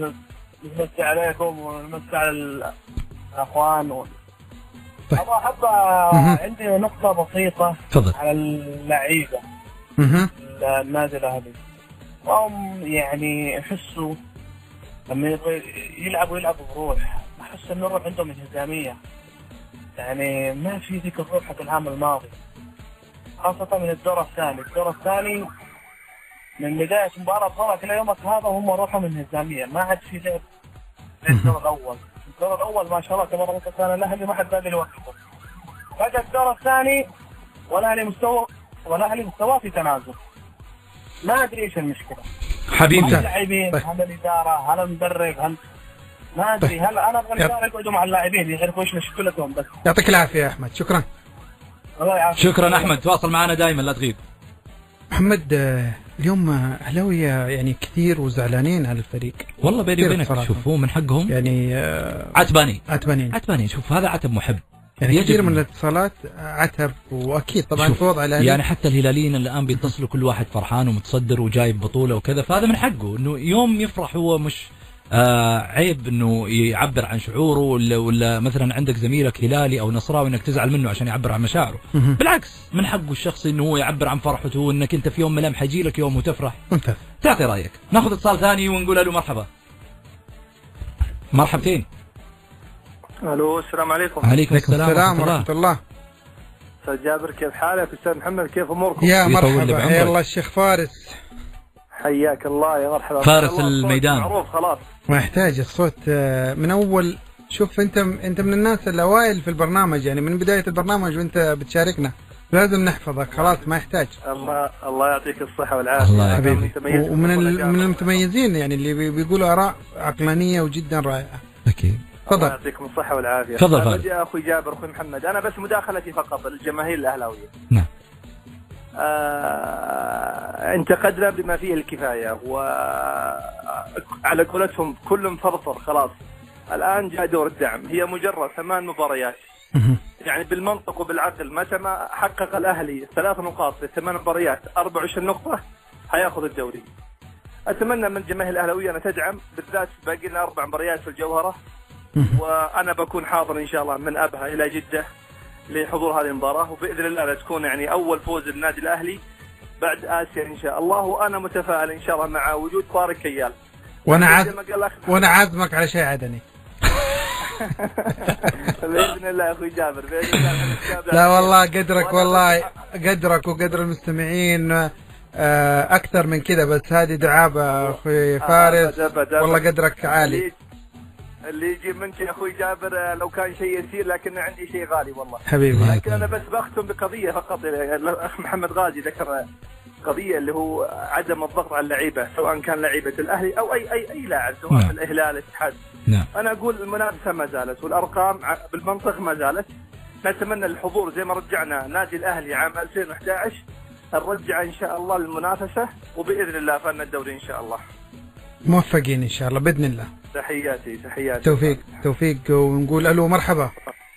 Speaker 3: نمسي عليكم ونمسي على الاخوان و...
Speaker 2: طيب.
Speaker 3: ابغى حبه عندي نقطه بسيطه
Speaker 1: تفضل.
Speaker 3: على اللعيبه
Speaker 2: اها.
Speaker 3: النادي الاهلي. هم يعني يحسوا لما يبغوا يلعبوا يلعبوا بروح، احس ان الروح عندهم انهزاميه، يعني ما في ذيك الروح حق العام الماضي، خاصه من الدور الثاني. الدور الثاني من بدايه مباراه فرق الى يومك هذا هم روحهم انهزاميه، ما عاد في لعب زي الدور الاول. الدور الاول ما شاء الله تبارك الله كان الاهلي ما حد قادر يوقفه. فجاه الدور الثاني والاهلي مستوى والاهلي مستواه في تنازل. ما ادري ايش المشكله.
Speaker 1: حبيبي
Speaker 3: هل اللاعبين، هل الاداره، هل المدرب، هل ما ادري. هل انا ابغى الاداره يقعدوا مع اللاعبين يعرفوا ايش مشكلتهم بس.
Speaker 2: يعطيك العافيه يا احمد، شكرا.
Speaker 3: الله يعافيك.
Speaker 1: شكرا احمد، تواصل معنا دائما لا تغيب.
Speaker 2: محمد آه، اليوم آه، اهلاويه يعني كثير وزعلانين على الفريق.
Speaker 1: والله بيني
Speaker 2: كثير
Speaker 1: وبينك
Speaker 2: بصراحة.
Speaker 1: شوف هو من حقهم
Speaker 2: يعني آه،
Speaker 1: عتباني
Speaker 2: عتبانين.
Speaker 1: عتباني. شوف هذا عتب محب
Speaker 2: يعني
Speaker 1: يجب
Speaker 2: كثير من
Speaker 1: إنه-
Speaker 2: الاتصالات عتب، واكيد طبعا
Speaker 1: شوف،
Speaker 2: في وضع الاهلي
Speaker 1: يعني حتى الهلاليين الان بيتصلوا كل واحد فرحان ومتصدر وجايب بطوله وكذا، فهذا من حقه انه يوم يفرح. هو مش آه عيب انه يعبر عن شعوره، ولا, ولا مثلا عندك زميلك هلالي او نصراوي انك تزعل منه عشان يعبر عن مشاعره.
Speaker 2: مهم.
Speaker 1: بالعكس من حقه الشخصي انه هو يعبر عن فرحته، وانك انت في يوم من الايام حيجي لك يوم وتفرح
Speaker 2: ممتاز.
Speaker 1: تعطي رايك. ناخذ اتصال ثاني ونقول له مرحبا. مرحبتين.
Speaker 3: الو السلام عليكم.
Speaker 1: عليكم
Speaker 2: عليكم
Speaker 1: السلام
Speaker 2: السلام
Speaker 1: ورحمه
Speaker 2: ورحمه
Speaker 1: الله.
Speaker 2: الله.
Speaker 3: استاذ جابر كيف حالك؟ استاذ محمد كيف اموركم؟
Speaker 2: يا
Speaker 1: يطول لي
Speaker 2: مرحبا،
Speaker 1: بعمرك.
Speaker 2: يا الله الشيخ فارس.
Speaker 3: حياك الله يا مرحبا.
Speaker 1: فارس
Speaker 3: الله الصوت
Speaker 1: الميدان.
Speaker 3: معروف خلاص.
Speaker 2: ما يحتاج الصوت آه، من اول. شوف انت انت من الناس الاوائل في البرنامج، يعني من بدايه البرنامج وانت بتشاركنا، لازم نحفظك خلاص، ما يحتاج.
Speaker 3: الله الله يعطيك الصحه والعافيه.
Speaker 1: الله
Speaker 3: أنت
Speaker 2: حبيبي.
Speaker 3: متميز في
Speaker 2: ومن
Speaker 3: كل
Speaker 2: ال-
Speaker 3: أجابة.
Speaker 2: من المتميزين يعني اللي بي- بيقولوا اراء عقلانيه وجدا رائعه.
Speaker 1: اكيد.
Speaker 3: الله
Speaker 2: تفضل.
Speaker 3: يعطيكم الصحه والعافيه.
Speaker 1: تفضل
Speaker 3: أنا
Speaker 1: فارس.
Speaker 3: بدي اخوي جابر اخوي محمد، انا بس مداخلتي فقط للجماهير الاهلاويه.
Speaker 1: نعم.
Speaker 6: آه انتقدنا بما فيه الكفاية، وعلى قولتهم كل مفرفر خلاص. الآن جاء دور الدعم، هي مجرد ثمان مباريات يعني بالمنطق وبالعقل، متى ما حقق الأهلي ثلاث نقاط في ثمان مباريات أربعة وعشرين نقطة هياخذ الدوري. أتمنى من الجماهير الأهلاوية أن تدعم، بالذات باقي لنا أربع مباريات في الجوهرة، وأنا بكون حاضر إن شاء الله من أبها إلى جدة لحضور هذه المباراة، وبإذن الله تكون يعني أول فوز للنادي الأهلي بعد آسيا إن شاء الله. وأنا متفائل إن شاء الله مع وجود طارق كيال.
Speaker 2: وأنا عازم وأنا عازمك على شيء عدني.
Speaker 6: بإذن الله يا أخوي جابر، بإذن الله.
Speaker 2: لا والله قدرك، والله قدرك وقدر المستمعين أكثر من كذا، بس هذه دعابة أخوي فارس، والله قدرك عالي.
Speaker 6: اللي يجي منك يا اخوي جابر لو كان شيء يسير، لكن عندي شيء غالي والله
Speaker 2: حبيبي.
Speaker 6: لكن انا بس بختم بقضيه فقط. الاخ محمد غازي ذكر قضيه اللي هو عدم الضغط على اللعيبه، سواء كان لعيبه الاهلي او اي اي اي لاعب، سواء
Speaker 1: نعم.
Speaker 6: في الاهلال الاتحاد.
Speaker 1: نعم.
Speaker 6: انا اقول المنافسه ما زالت، والارقام بالمنطق ما زالت. نتمنى الحضور زي ما رجعنا نادي الاهلي عام ألفين وأحد عشر، نرجع ان شاء الله للمنافسه، وباذن الله فلنا الدوري ان شاء الله.
Speaker 2: موفقين ان شاء الله باذن الله.
Speaker 6: تحياتي تحياتي.
Speaker 2: توفيق توفيق، ونقول الو مرحبا.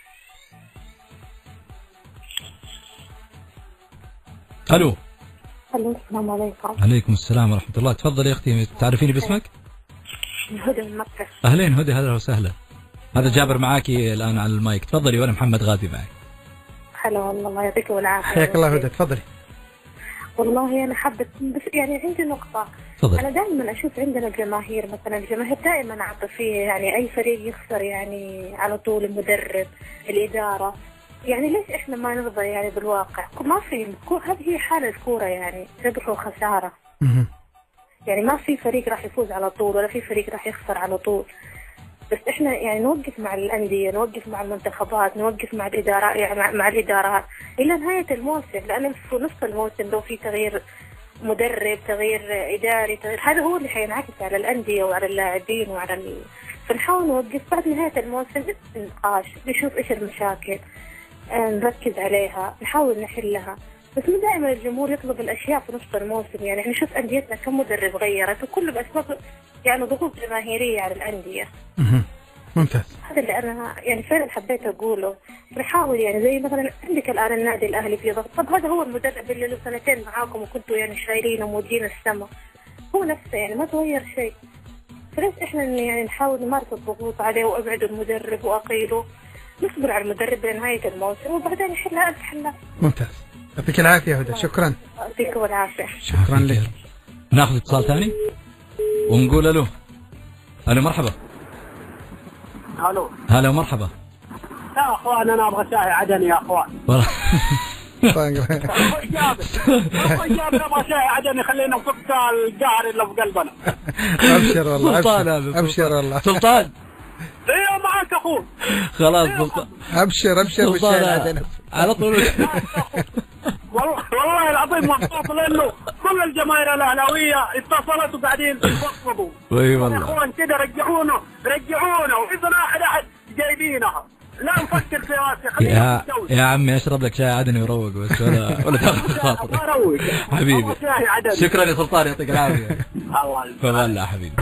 Speaker 1: الو.
Speaker 5: الو السلام عليكم.
Speaker 1: عليكم السلام ورحمة الله. تفضلي يا اختي، تعرفيني باسمك؟
Speaker 5: هدى من مكة.
Speaker 1: اهلين هدى، اهلا وسهلا. هذا جابر معاكي الان على المايك، تفضلي، وانا محمد غازي معك.
Speaker 5: هلا والله، الله يعطيكم العافية.
Speaker 2: حياك الله هدى، تفضلي.
Speaker 5: والله أنا حابة بس يعني عندي نقطة.
Speaker 1: فضل.
Speaker 5: أنا دائما أشوف عندنا الجماهير، مثلا الجماهير دائما عاطفية، يعني أي فريق يخسر يعني على طول المدرب الإدارة. يعني ليش إحنا ما نرضى يعني بالواقع؟ ما في، هذه هي حالة الكورة، يعني ربح وخسارة. يعني ما في فريق راح يفوز على طول، ولا في فريق راح يخسر على طول. بس احنا يعني نوقف مع الأندية، نوقف مع المنتخبات، نوقف مع الإدارات، يعني مع الإدارات إلى نهاية الموسم، لأن في نص الموسم لو في تغيير مدرب، تغيير إداري، تغيير، هذا هو اللي حينعكس على الأندية وعلى اللاعبين وعلى ال... فنحاول نوقف بعد نهاية الموسم نقاش، نشوف إيش المشاكل، نركز عليها، نحاول نحلها. بس مو دائما الجمهور يطلب الأشياء في نص الموسم. يعني احنا نشوف أنديتنا كم مدرب غيرت، وكله بأسباب يعني ضغوط جماهيرية على الأندية.
Speaker 2: ممتاز.
Speaker 5: هذا اللي أنا يعني فعلا حبيت أقوله. نحاول يعني زي مثلا عندك الآن النادي الأهلي في ضغط، طب هذا هو المدرب اللي له سنتين معاكم وكنتوا يعني شايلينه ومودين السما، هو نفسه يعني ما تغير شيء. فليش إحنا يعني نحاول نمارس الضغوط عليه وأبعد المدرب وأقيله، نصبر على المدرب لنهاية الموسم وبعدين يحلها أنت حلها.
Speaker 2: ممتاز، يعطيك العافية هدى، شكرا.
Speaker 5: يعطيكم العافية.
Speaker 2: شكرا لك.
Speaker 1: ناخذ اتصال ثاني ونقول الو. الو مرحبا.
Speaker 4: الو.
Speaker 1: هلا ومرحبا.
Speaker 4: يا اخوان انا ابغى شاي عدني يا اخوان.
Speaker 2: اخوي
Speaker 4: جابر اخوي جابر ابغى شاي عدني، خلينا نفك القهر اللي في قلبنا.
Speaker 2: ابشر والله، ابشر ابشر والله.
Speaker 1: سلطان.
Speaker 4: ايوه معك اخوي.
Speaker 1: خلاص سلطان.
Speaker 2: ابشر ابشر بالشاي العدني
Speaker 1: على طول.
Speaker 4: والله والله العظيم مبسوط لانه كل الجماهير الاهلاويه اتصلت وقاعدين يفضفضوا.
Speaker 1: اي والله.
Speaker 4: يا اخوان كذا رجعونا رجعونا، واذا احد احد جايبينها لا نفكر في راسي.
Speaker 1: يا يا عمي اشرب لك شاي عدني وروق بس، ولا ولا تاخذ خاطري. حبيبي شكرا يا سلطان، يعطيك العافيه.
Speaker 4: الله يسلمك.
Speaker 1: فضل حبيبي.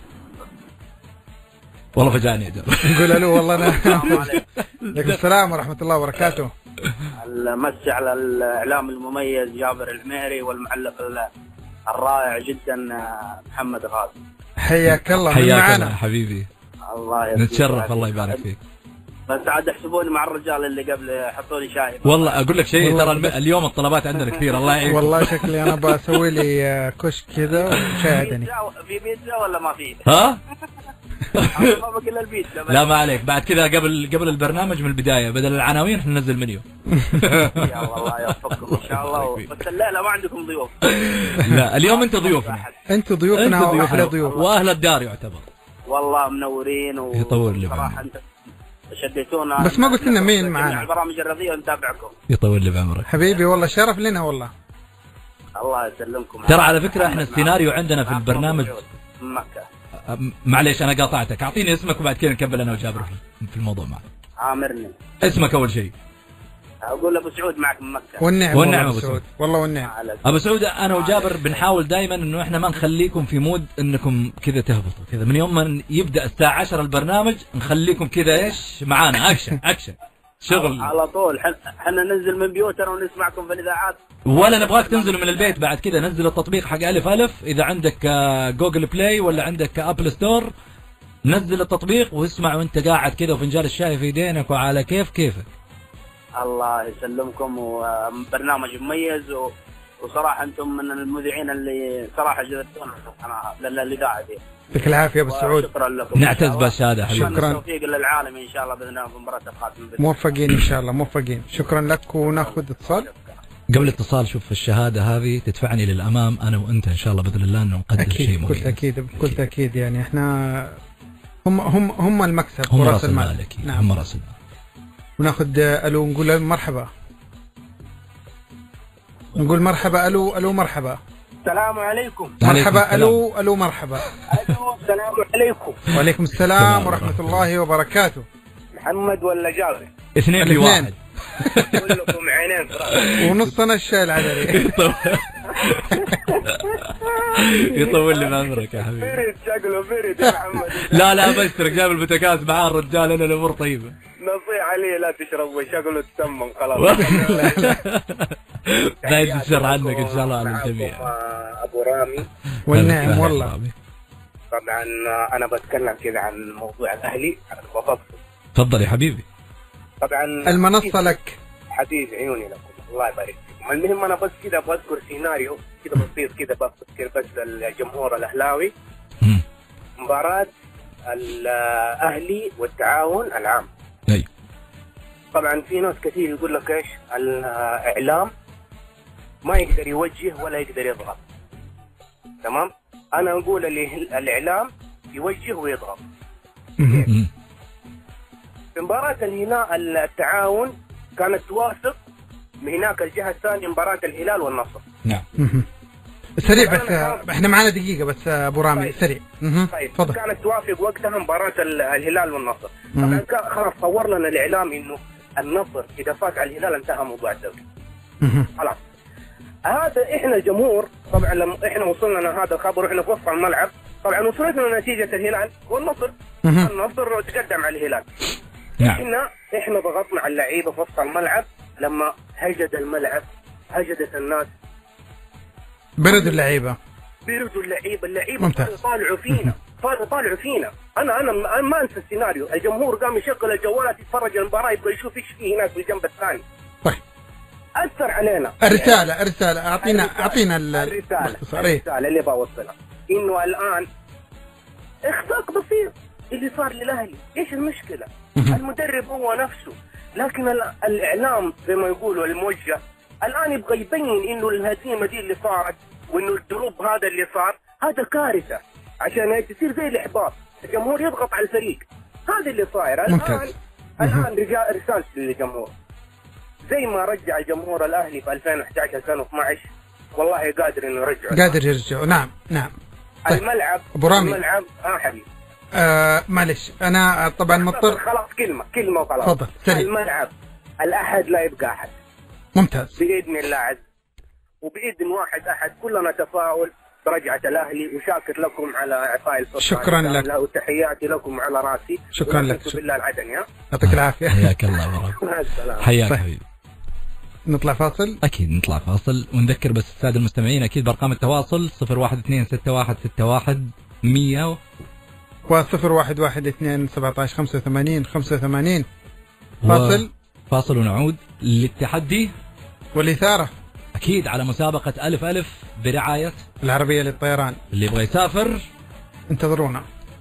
Speaker 1: والله فجأني يا جابر.
Speaker 2: نقول الو والله انا. عليكم السلام ورحمة الله وبركاته.
Speaker 7: المسي على الاعلام المميز جابر العميري والمعلق الرائع جدا محمد غازي.
Speaker 2: حياك الله.
Speaker 1: حياك الله حبيبي.
Speaker 7: الله يسلمك.
Speaker 1: نتشرف، الله يبارك فيك.
Speaker 7: بس عاد احسبوني مع الرجال اللي قبل يحطوا لي شاي.
Speaker 1: والله اقول لك شيء، ترى اليوم الطلبات عندنا كثير. الله يعينك.
Speaker 2: والله شكلي انا بسوي لي كشك كذا وشاي عدني.
Speaker 7: في بيتزا ولا ما في؟
Speaker 1: ها؟
Speaker 7: البيتزا.
Speaker 1: لا ما عليك، بعد كذا قبل قبل البرنامج من البدايه بدل العناوين احنا ننزل منيو.
Speaker 7: يا الله يوفقكم ان شاء الله. بس الليله ما عندكم ضيوف.
Speaker 1: لا اليوم انت ضيوفنا.
Speaker 2: انت ضيوفنا واحلى ضيوف
Speaker 1: واهل الدار يعتبر.
Speaker 7: والله منورين و
Speaker 1: يطول لي
Speaker 7: صراحه انت شديتونا.
Speaker 2: بس ما قلت لنا مين معنا.
Speaker 7: البرامج الرياضيه ونتابعكم.
Speaker 1: يطول لي بعمرك
Speaker 2: حبيبي، والله شرف لنا والله.
Speaker 7: الله يسلمكم.
Speaker 1: ترى على فكره احنا السيناريو عندنا في البرنامج.
Speaker 7: مكه.
Speaker 1: معليش انا قاطعتك، اعطيني اسمك وبعد كذا نكمل انا وجابر في الموضوع معك.
Speaker 7: عامرني.
Speaker 1: اسمك اول شيء.
Speaker 7: اقول ابو سعود معك من مكه.
Speaker 2: والنعم
Speaker 1: والنعم
Speaker 2: والله
Speaker 1: أبو
Speaker 2: ابو سعود، والله والنعم.
Speaker 1: ابو سعود انا وجابر بنحاول دائما انه احنا ما نخليكم في مود انكم كذا تهبطوا كذا، من يوم ما يبدا الساعه عشرة البرنامج نخليكم كذا ايش معانا اكشن اكشن شغل
Speaker 7: على طول. احنا ننزل من بيوتنا ونسمعكم في الاذاعات،
Speaker 1: ولا نبغاك تنزلوا من البيت بعد كذا. نزل التطبيق حق ألف ألف إذا عندك جوجل بلاي ولا عندك أبل ستور، نزل التطبيق واسمع وانت قاعد كذا وفنجان الشاي في يدينك وعلى كيف كيفك.
Speaker 7: الله يسلمكم، وبرنامج مميز و... وصراحة أنتم من المذيعين اللي صراحة جذبتونا للإذاعة دي.
Speaker 2: يعطيك العافية أبو سعود.
Speaker 7: شكرا لكم.
Speaker 1: نعتز بالشهادة حبيبي.
Speaker 2: شكرا.
Speaker 7: توفيق للعالم إن شاء الله بإذن الله في المباراة القادمة.
Speaker 2: موفقين إن شاء الله موفقين. شكرا لك وناخذ اتصال.
Speaker 1: قبل اتصال شوف الشهادة هذه تدفعني للأمام أنا وأنت إن شاء الله بإذن الله إنه نقدم شيء مميز.
Speaker 2: بكل تأكيد بكل تأكيد يعني إحنا هم هم هم المكسب
Speaker 1: هم
Speaker 2: ورأس
Speaker 1: رأس
Speaker 2: المال.
Speaker 1: المال.
Speaker 2: نعم.
Speaker 1: هم رأس المال.
Speaker 2: وناخذ ألو نقول مرحبا. نقول مرحبا ألو ألو مرحبا.
Speaker 7: السلام عليكم.
Speaker 2: مرحبا ألو ألو مرحبا.
Speaker 7: ألو السلام عليكم.
Speaker 2: وعليكم السلام ورحمة الله وبركاته.
Speaker 7: محمد ولا جابر؟
Speaker 1: اثنين في واحد.
Speaker 7: كلكم عينين.
Speaker 2: ونصنا الشاي العذري.
Speaker 1: يطول لي بعمرك يا حبيبي.
Speaker 7: برد شكله برد يا محمد.
Speaker 1: لا لا بشترك جاب البوتاجاز معاه الرجال انا الامور طيبه.
Speaker 7: نصيحة لي لا تشربوا شكله تسمم خلاص.
Speaker 1: بعيد الشر عنك ان شاء الله على الجميع.
Speaker 7: ابو رامي.
Speaker 2: والنعم والله.
Speaker 7: طبعا انا بتكلم كذا عن موضوع الاهلي بفضل.
Speaker 1: تفضل يا حبيبي.
Speaker 7: طبعا
Speaker 2: المنصة لك.
Speaker 7: حبيب عيوني لكم الله يبارك فيكم. المهم انا بس كذا بذكر سيناريو كذا بسيط كذا بذكر بس الجمهور الاهلاوي. مباراة الاهلي والتعاون العام.
Speaker 1: اي
Speaker 7: طبعا في ناس كثير يقول لك ايش الاعلام ما يقدر يوجه ولا يقدر يضغط. تمام؟ انا اقول اللي الاعلام يوجه ويضغط. في مباراة الهلال التعاون كانت توافق من هناك الجهة الثانية مباراة الهلال والنصر.
Speaker 1: نعم.
Speaker 2: سريع بس احنا معنا دقيقة بس ابو رامي. طيب. سريع.
Speaker 7: طيب تفضل. كانت توافق وقتها مباراة الهلال والنصر. طبعا خلاص صور لنا الاعلام انه النصر اذا فات على الهلال انتهى موضوع الدوري. خلاص. هذا احنا الجمهور طبعا لما احنا وصلنا لنا هذا الخبر واحنا في وسط الملعب طبعا وصلت لنا نتيجة الهلال والنصر. النصر تقدم على الهلال.
Speaker 1: نعم.
Speaker 7: احنا احنا ضغطنا على اللعيبه في وسط الملعب لما هجد الملعب هجدت الناس.
Speaker 2: بردوا اللعيبه.
Speaker 7: بردوا اللعيبه اللعيبه صاروا يطالعوا فينا صاروا يطالعوا فينا. انا انا ما انسى السيناريو. الجمهور قام يشغل الجوالات يتفرج المباراه يبغى يشوف ايش فيه هناك بالجنب الثاني.
Speaker 2: طيب.
Speaker 7: اثر علينا.
Speaker 2: الرساله الرساله اعطينا اعطينا
Speaker 7: الرساله الرساله اللي بوصلها انه الان اخفاق بسيط اللي صار للاهلي. ايش المشكله؟ المدرب هو نفسه لكن الاعلام زي ما يقولوا الموجه الان يبغى يبين انه الهزيمه دي اللي صارت وانه الدروب هذا اللي صار هذا كارثه عشان تصير زي الاحباط. الجمهور يضغط على الفريق. هذا اللي صاير الان. الان رجاء رسالتي للجمهور زي ما رجع الجمهور الاهلي في ألفين وأحد عشر ألفين واثني عشر والله قادر انه يرجعه.
Speaker 2: قادر يرجعه. نعم نعم.
Speaker 7: طيب. الملعب
Speaker 2: ابو رامي
Speaker 7: الملعب اه حبيبي.
Speaker 2: آه معلش انا طبعا مضطر.
Speaker 7: خلاص كلمه كلمه وخلاص.
Speaker 2: تفضل سريع.
Speaker 7: الملعب الاحد لا يبقى احد.
Speaker 2: ممتاز
Speaker 7: باذن الله عز وباذن واحد احد كلنا تفاؤل برجعه الاهلي وشاكر لكم على اعطاء الفرصه.
Speaker 2: شكرا لك
Speaker 7: وتحياتي لكم على راسي.
Speaker 2: شكرا لك.
Speaker 7: بالله العدني. ها
Speaker 2: يعطيك العافيه.
Speaker 1: حياك الله ورحمه. حياك حبيبي.
Speaker 2: نطلع فاصل.
Speaker 1: اكيد نطلع فاصل ونذكر بس الساده المستمعين اكيد بارقام التواصل صفر واحد اثنين ستة واحد ستة واحد مية
Speaker 2: وصفر واحد واحد اثنين سبعة عشر خمسة وثمانين خمسة وثمانين. فاصل
Speaker 1: و... فاصل ونعود للتحدي
Speaker 2: والإثارة
Speaker 1: أكيد على مسابقة ألف ألف برعاية
Speaker 2: العربية للطيران.
Speaker 1: اللي يبغى يسافر
Speaker 2: انتظرونا.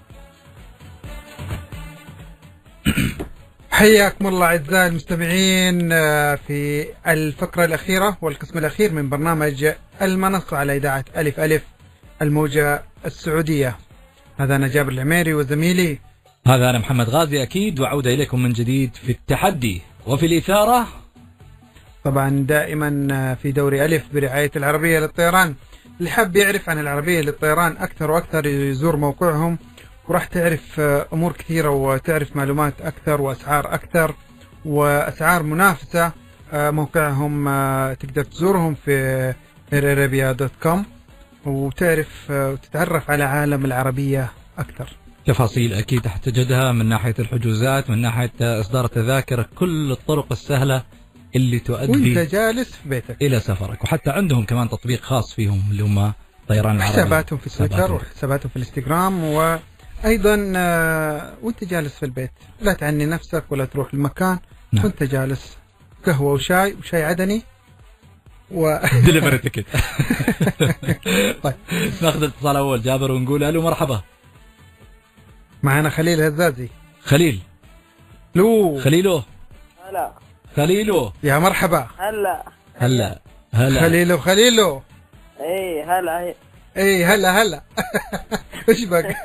Speaker 2: حياكم الله أعزائي المستمعين في الفقرة الأخيرة والقسم الأخير من برنامج المنصة على إذاعة ألف ألف الموجة السعودية. هذا أنا جابر العميري وزميلي
Speaker 1: هذا أنا محمد غازي أكيد وعودة إليكم من جديد في التحدي وفي الإثارة
Speaker 2: طبعا دائما في دوري ألف برعاية العربية للطيران. اللي حاب يعرف عن العربية للطيران أكثر وأكثر يزور موقعهم وراح تعرف أمور كثيرة وتعرف معلومات أكثر وأسعار أكثر وأسعار منافسة آه، موقعهم آه، تقدر تزورهم في ايرارابيا دوت كوم وتعرف آه، وتتعرف على عالم العربية أكثر.
Speaker 1: تفاصيل أكيد تجدها من ناحية الحجوزات، من ناحية إصدار التذاكر، كل الطرق السهلة اللي تؤدي
Speaker 2: وانت جالس في بيتك
Speaker 1: إلى سفرك. وحتى عندهم كمان تطبيق خاص فيهم اللي هم طيران العربي،
Speaker 2: حساباتهم في تويتر وحساباتهم في الانستغرام، وأيضا آه، وانت جالس في البيت لا تعني نفسك ولا تروح المكان.
Speaker 1: نعم.
Speaker 2: وانت جالس قهوة وشاي وشاي عدني و
Speaker 1: دليفري تيكت.
Speaker 2: طيب
Speaker 1: ناخذ اتصال أول جابر ونقول ألو مرحبا.
Speaker 2: معنا خليل هزازي.
Speaker 1: خليل
Speaker 2: لو
Speaker 1: خليلو
Speaker 4: هلا
Speaker 1: خليلو
Speaker 2: يا مرحبا.
Speaker 4: هلا
Speaker 1: هلا هلا
Speaker 2: خليلو خليلو
Speaker 4: اي هلا
Speaker 2: اي هلا هلا. ايش بك؟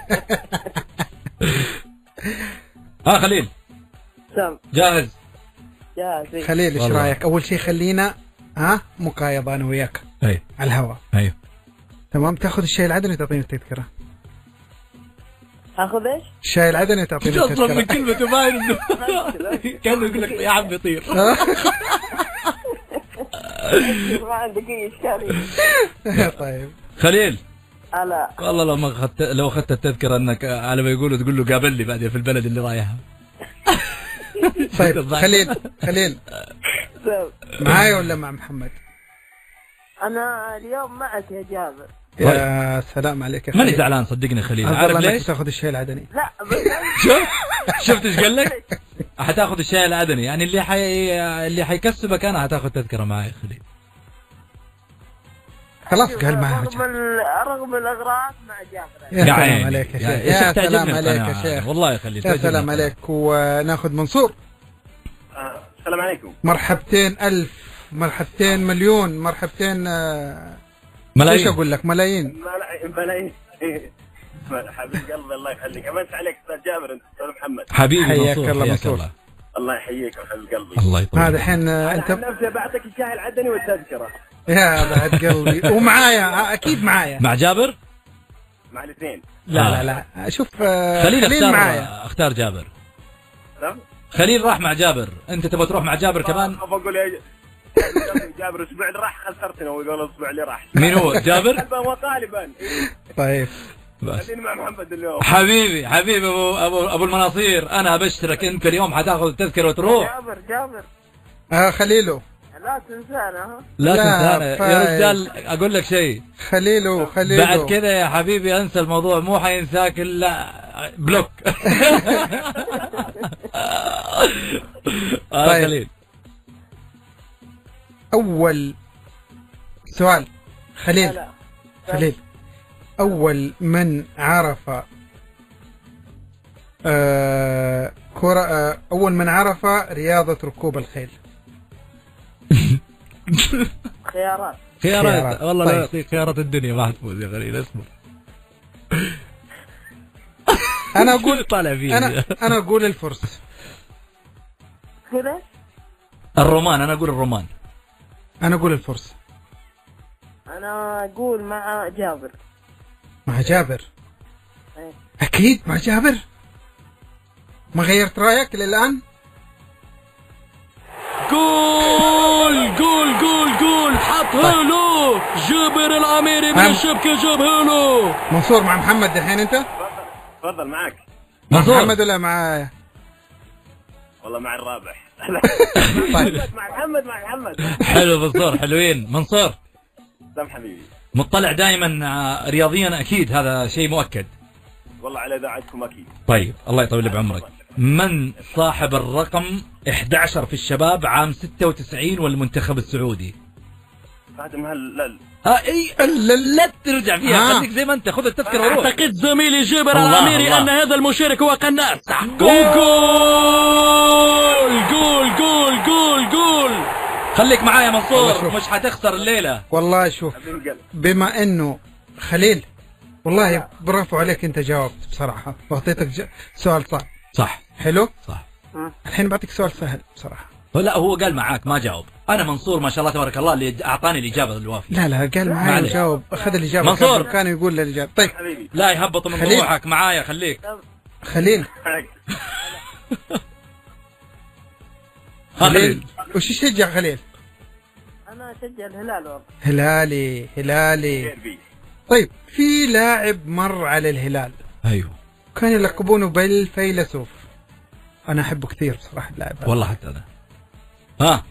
Speaker 1: ها خليل
Speaker 4: سم
Speaker 1: جاهز؟
Speaker 4: جاهز.
Speaker 2: خليل ايش
Speaker 1: والله.
Speaker 2: رايك؟ اول شيء خلينا ها مقايضه انا وياك
Speaker 1: اي
Speaker 2: على الهواء.
Speaker 1: ايوه
Speaker 2: تمام، تاخذ الشاي العدني وتعطيني التذكره.
Speaker 4: اخذ ايش؟
Speaker 2: الشاي العدني وتعطيني
Speaker 1: اصلا من
Speaker 2: التذكره.
Speaker 1: كلمته باين انه كانه يقول لك يا عم بيطير.
Speaker 4: ما عندك اي اشكاليه.
Speaker 2: طيب
Speaker 1: خليل
Speaker 4: هلا
Speaker 1: والله لو ما اخذت لو اخذت التذكره انك على ما يقولوا تقول له قابلني بعدين في البلد اللي رايحها.
Speaker 2: طيب خليل خليل
Speaker 4: سم.
Speaker 2: معايا ولا مع محمد؟
Speaker 4: انا اليوم معك يا جابر.
Speaker 2: يا سلام عليك يا
Speaker 1: ماني
Speaker 2: خليل.
Speaker 1: زعلان صدقني خليل.
Speaker 2: أفضل
Speaker 1: عارف
Speaker 2: انك
Speaker 1: ليش؟
Speaker 2: تاخذ الشاي العدني.
Speaker 4: لا بس
Speaker 1: شوف شفت ايش قال لك؟ حتاخذ الشاي العدني، يعني اللي حي... اللي حيكسبك انا حتاخذ تذكره معي خليل.
Speaker 2: خلاص قال معاه.
Speaker 4: رغم ال- رغم الاغراض مع جابر.
Speaker 2: يا
Speaker 1: يا
Speaker 2: سلام
Speaker 1: عيني.
Speaker 2: عليك يا
Speaker 1: يا-
Speaker 2: شيخ.
Speaker 1: يا شيخ
Speaker 2: يا
Speaker 1: تعجبني
Speaker 2: سلام عليك يا
Speaker 1: القناعة.
Speaker 2: شيخ.
Speaker 1: والله يا خليل
Speaker 2: يا
Speaker 1: تعجبني
Speaker 2: سلام
Speaker 1: القناعة.
Speaker 2: عليك. وناخذ منصور.
Speaker 3: آه، السلام عليكم.
Speaker 2: مرحبتين ألف، مرحبتين مليون، مرحبتين آه، ايش
Speaker 1: ملايين.
Speaker 2: اقول لك؟ ملايين.
Speaker 3: ملايين ملايين. حبيب قلبي الله يخليك. امسي عليك استاذ جابر، انت استاذ محمد.
Speaker 1: حبيبي
Speaker 2: حياك
Speaker 1: منصور،
Speaker 2: الله
Speaker 1: حياك
Speaker 2: منصور.
Speaker 1: الله.
Speaker 3: الله يحييك وحبيب قلبي.
Speaker 1: الله يطول.
Speaker 2: هذا الحين آه،
Speaker 3: انا
Speaker 2: انت
Speaker 3: عن نفسي بعطيك الشاي العدني والتذكره.
Speaker 2: يا بعد قلبي. ومعايا آه، اكيد معايا.
Speaker 1: مع جابر؟
Speaker 3: مع الاثنين.
Speaker 2: لا
Speaker 1: آه.
Speaker 2: لا لا شوف آه،
Speaker 1: خليل
Speaker 2: خليل
Speaker 1: اختار
Speaker 2: معايا.
Speaker 1: اختار جابر.
Speaker 3: نعم.
Speaker 1: خليل راح مع جابر، انت تبغى تروح مع جابر كمان؟
Speaker 3: ابغى اقول يا جابر الاسبوع اللي راح خسرتنا ويقول الاسبوع اللي راح.
Speaker 1: مين هو جابر؟
Speaker 3: غالبا وغالبا.
Speaker 2: طيب
Speaker 1: بس.
Speaker 3: خليني مع محمد اليوم.
Speaker 1: حبيبي حبيبي ابو ابو ابو المناصير، انا ابشرك انت اليوم حتاخذ التذكره وتروح.
Speaker 4: جابر جابر
Speaker 2: آه خليلو
Speaker 4: لا تنسانا ها.
Speaker 1: لا
Speaker 2: لا،
Speaker 1: تنسانا يا
Speaker 2: فايز.
Speaker 1: رجال. اقول لك شيء،
Speaker 2: خليلو خليلو
Speaker 1: بعد كذا يا حبيبي انسى الموضوع، مو حينساك الا بلوك. آه
Speaker 2: طيب.
Speaker 1: خليل
Speaker 2: أول سؤال. خليل
Speaker 4: هلا.
Speaker 2: خليل أول من عرف آه كرة آه أول من عرف رياضة ركوب الخيل.
Speaker 4: خيارات.
Speaker 1: خيارات.
Speaker 2: خيارات.
Speaker 1: والله لا
Speaker 2: طيب.
Speaker 1: يعطيك خيارات الدنيا ما حتفوز يا خليل. اصبر.
Speaker 2: أنا أقول
Speaker 1: طالع فيه
Speaker 2: أنا أنا أقول الفرس.
Speaker 4: كذا
Speaker 1: الرومان. انا اقول الرومان.
Speaker 2: أنا أقول الفرس
Speaker 4: انا اقول مع جابر.
Speaker 2: مع جابر.
Speaker 4: إيه.
Speaker 2: أكيد مع جابر. ما غيرت رأيك للآن؟
Speaker 1: جول جول جول جول حطها له جابر العميري من
Speaker 2: نعم.
Speaker 1: الشبكه، جابها له.
Speaker 2: منصور مع محمد الحين أنت؟
Speaker 3: تفضل معك.
Speaker 2: مع
Speaker 1: منصور.
Speaker 2: محمد ولا مع
Speaker 3: والله مع الرابح.
Speaker 2: طيب
Speaker 3: مع محمد مع محمد.
Speaker 1: حلو منصور، حلوين. منصور
Speaker 3: سلام حبيبي.
Speaker 1: مطلع دائما رياضيا اكيد، هذا شيء مؤكد.
Speaker 3: والله على اذاعتكم اكيد.
Speaker 1: طيب الله يطول بعمرك. من صاحب الرقم أحد عشر في الشباب عام ستة وتسعين والمنتخب السعودي؟
Speaker 3: فهد مهلل.
Speaker 1: اه اي لا, لا ترجع فيها،
Speaker 2: آه.
Speaker 1: خليك زي ما انت، خذ التذكره وروح.
Speaker 8: أعتقد زميلي جابر
Speaker 1: الله
Speaker 8: العميري
Speaker 1: الله.
Speaker 8: أن هذا المشارك هو قناص.
Speaker 1: جول جول جول جول جول. خليك معايا
Speaker 2: والله
Speaker 1: منصور،
Speaker 2: شوف.
Speaker 1: مش حتخسر الليله.
Speaker 2: والله شوف،
Speaker 3: حبيب قلب.
Speaker 2: بما انه خليل والله برافو عليك، انت جاوبت بصراحه واعطيتك ج... سؤال صعب.
Speaker 1: صح
Speaker 2: حلو.
Speaker 1: صح.
Speaker 2: الحين بعطيك سؤال سهل بصراحه.
Speaker 1: لا هو قال معاك ما جاوب. انا منصور ما شاء الله تبارك الله اللي اعطاني الاجابه الوافيه.
Speaker 2: لا لا قال معي
Speaker 1: معلش.
Speaker 2: وجاوب، اخذ الاجابه.
Speaker 1: منصور.
Speaker 2: كان- كان يقول لي الاجابه. طيب
Speaker 3: حبيبي.
Speaker 1: لا يهبط من
Speaker 2: خليل.
Speaker 1: روحك، معايا خليك.
Speaker 2: خليل
Speaker 3: معك.
Speaker 1: خليل
Speaker 2: وش يشجع خليل؟
Speaker 9: انا اشجع الهلال والله.
Speaker 2: هلالي هلالي. طيب في لاعب مر على الهلال
Speaker 1: ايوه
Speaker 2: كان يلقبونه بالفيلسوف. انا احبه كثير بصراحه اللاعب هذا.
Speaker 1: والله حتى انا. ها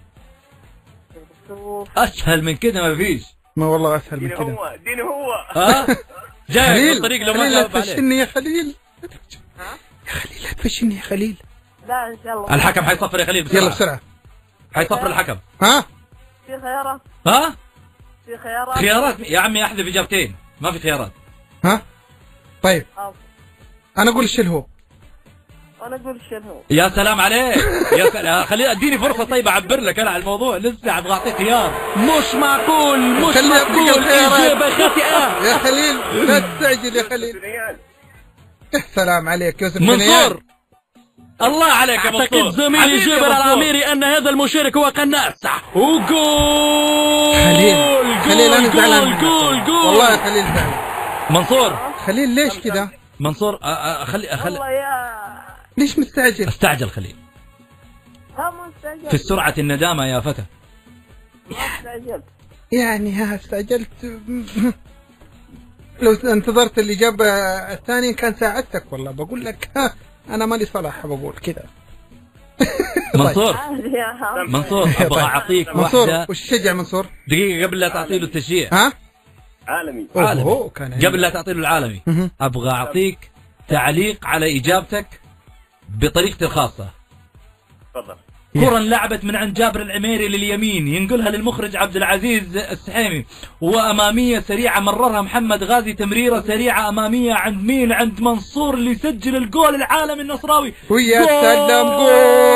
Speaker 1: اسهل من كده ما فيش.
Speaker 2: ما والله اسهل من
Speaker 7: دين
Speaker 2: كده.
Speaker 7: هو دين هو
Speaker 1: ها جاي
Speaker 2: خليل
Speaker 1: الطريق لو
Speaker 2: خليل
Speaker 1: ما
Speaker 2: لا
Speaker 1: جاوب عليه.
Speaker 2: تفشني يا خليل. يا خليل لا تفشني يا خليل.
Speaker 9: لا ان شاء الله.
Speaker 1: الحكم حيصفر يا خليل بسرعة.
Speaker 2: يلا بسرعه.
Speaker 1: حيصفر الحكم.
Speaker 2: ها
Speaker 9: في خيارات.
Speaker 1: ها
Speaker 9: في خيارات.
Speaker 1: خيارات يا عمي احذف اجابتين ما في خيارات.
Speaker 2: ها طيب
Speaker 9: أوه.
Speaker 2: انا اقول الشل هو.
Speaker 9: وانا اقول شنو هو.
Speaker 1: يا سلام عليك يا سلام. خليني اديني فرصه طيب اعبر لك انا على الموضوع لسه ابغى اعطيك خيار.
Speaker 8: مش معقول مش
Speaker 2: خلي أعطيك
Speaker 8: معقول
Speaker 2: الخيارات.
Speaker 8: إجابة خاطئة.
Speaker 2: يا خليل لا تستعجل يا خليل. يا سلام عليك يوسف
Speaker 8: منصور
Speaker 2: بنيان.
Speaker 1: الله عليك يا
Speaker 8: اعتقد
Speaker 1: منصور.
Speaker 8: زميلي
Speaker 1: حبيبي يا
Speaker 8: جابر
Speaker 1: منصور.
Speaker 8: العاميري ان هذا المشارك هو قناص. وجول
Speaker 2: خليل خليل انا زعلان
Speaker 8: جول
Speaker 2: منك.
Speaker 8: جول جول.
Speaker 2: والله يا خليل زعلان.
Speaker 1: منصور
Speaker 2: خليل ليش كذا؟
Speaker 1: منصور أ- أ- خلي
Speaker 9: والله
Speaker 1: خلي
Speaker 9: يا
Speaker 2: ليش مستعجل؟
Speaker 1: استعجل خليل
Speaker 9: ها ما استعجلت.
Speaker 1: في السرعه الندامه يا فتى.
Speaker 9: ما استعجلت.
Speaker 2: يعني ها استعجلت. لو انتظرت الإجابة الثانية كان ساعدتك والله بقول لك ها أنا مالي صلاح بقول كذا.
Speaker 1: منصور
Speaker 9: عادي يا عم.
Speaker 1: منصور ابغى اعطيك
Speaker 2: منصور
Speaker 1: واحده
Speaker 2: وش شجع منصور؟
Speaker 1: دقيقه قبل لا تعطي له التشجيع.
Speaker 2: ها؟
Speaker 7: عالمي.
Speaker 1: عالمي.
Speaker 2: أوه كان عندي.
Speaker 1: قبل لا تعطي له العالمي
Speaker 2: مهم.
Speaker 1: ابغى اعطيك تعليق على اجابتك بطريقتي الخاصه.
Speaker 7: تفضل.
Speaker 1: كرة انلعبت من عند جابر العميري لليمين ينقلها للمخرج عبد العزيز السحيمي وأمامية سريعة مررها محمد غازي تمريرة سريعة أمامية عند مين عند منصور اللي يسجل الجول العالمي النصراوي.
Speaker 2: ويا
Speaker 1: جول!
Speaker 2: سلام جول.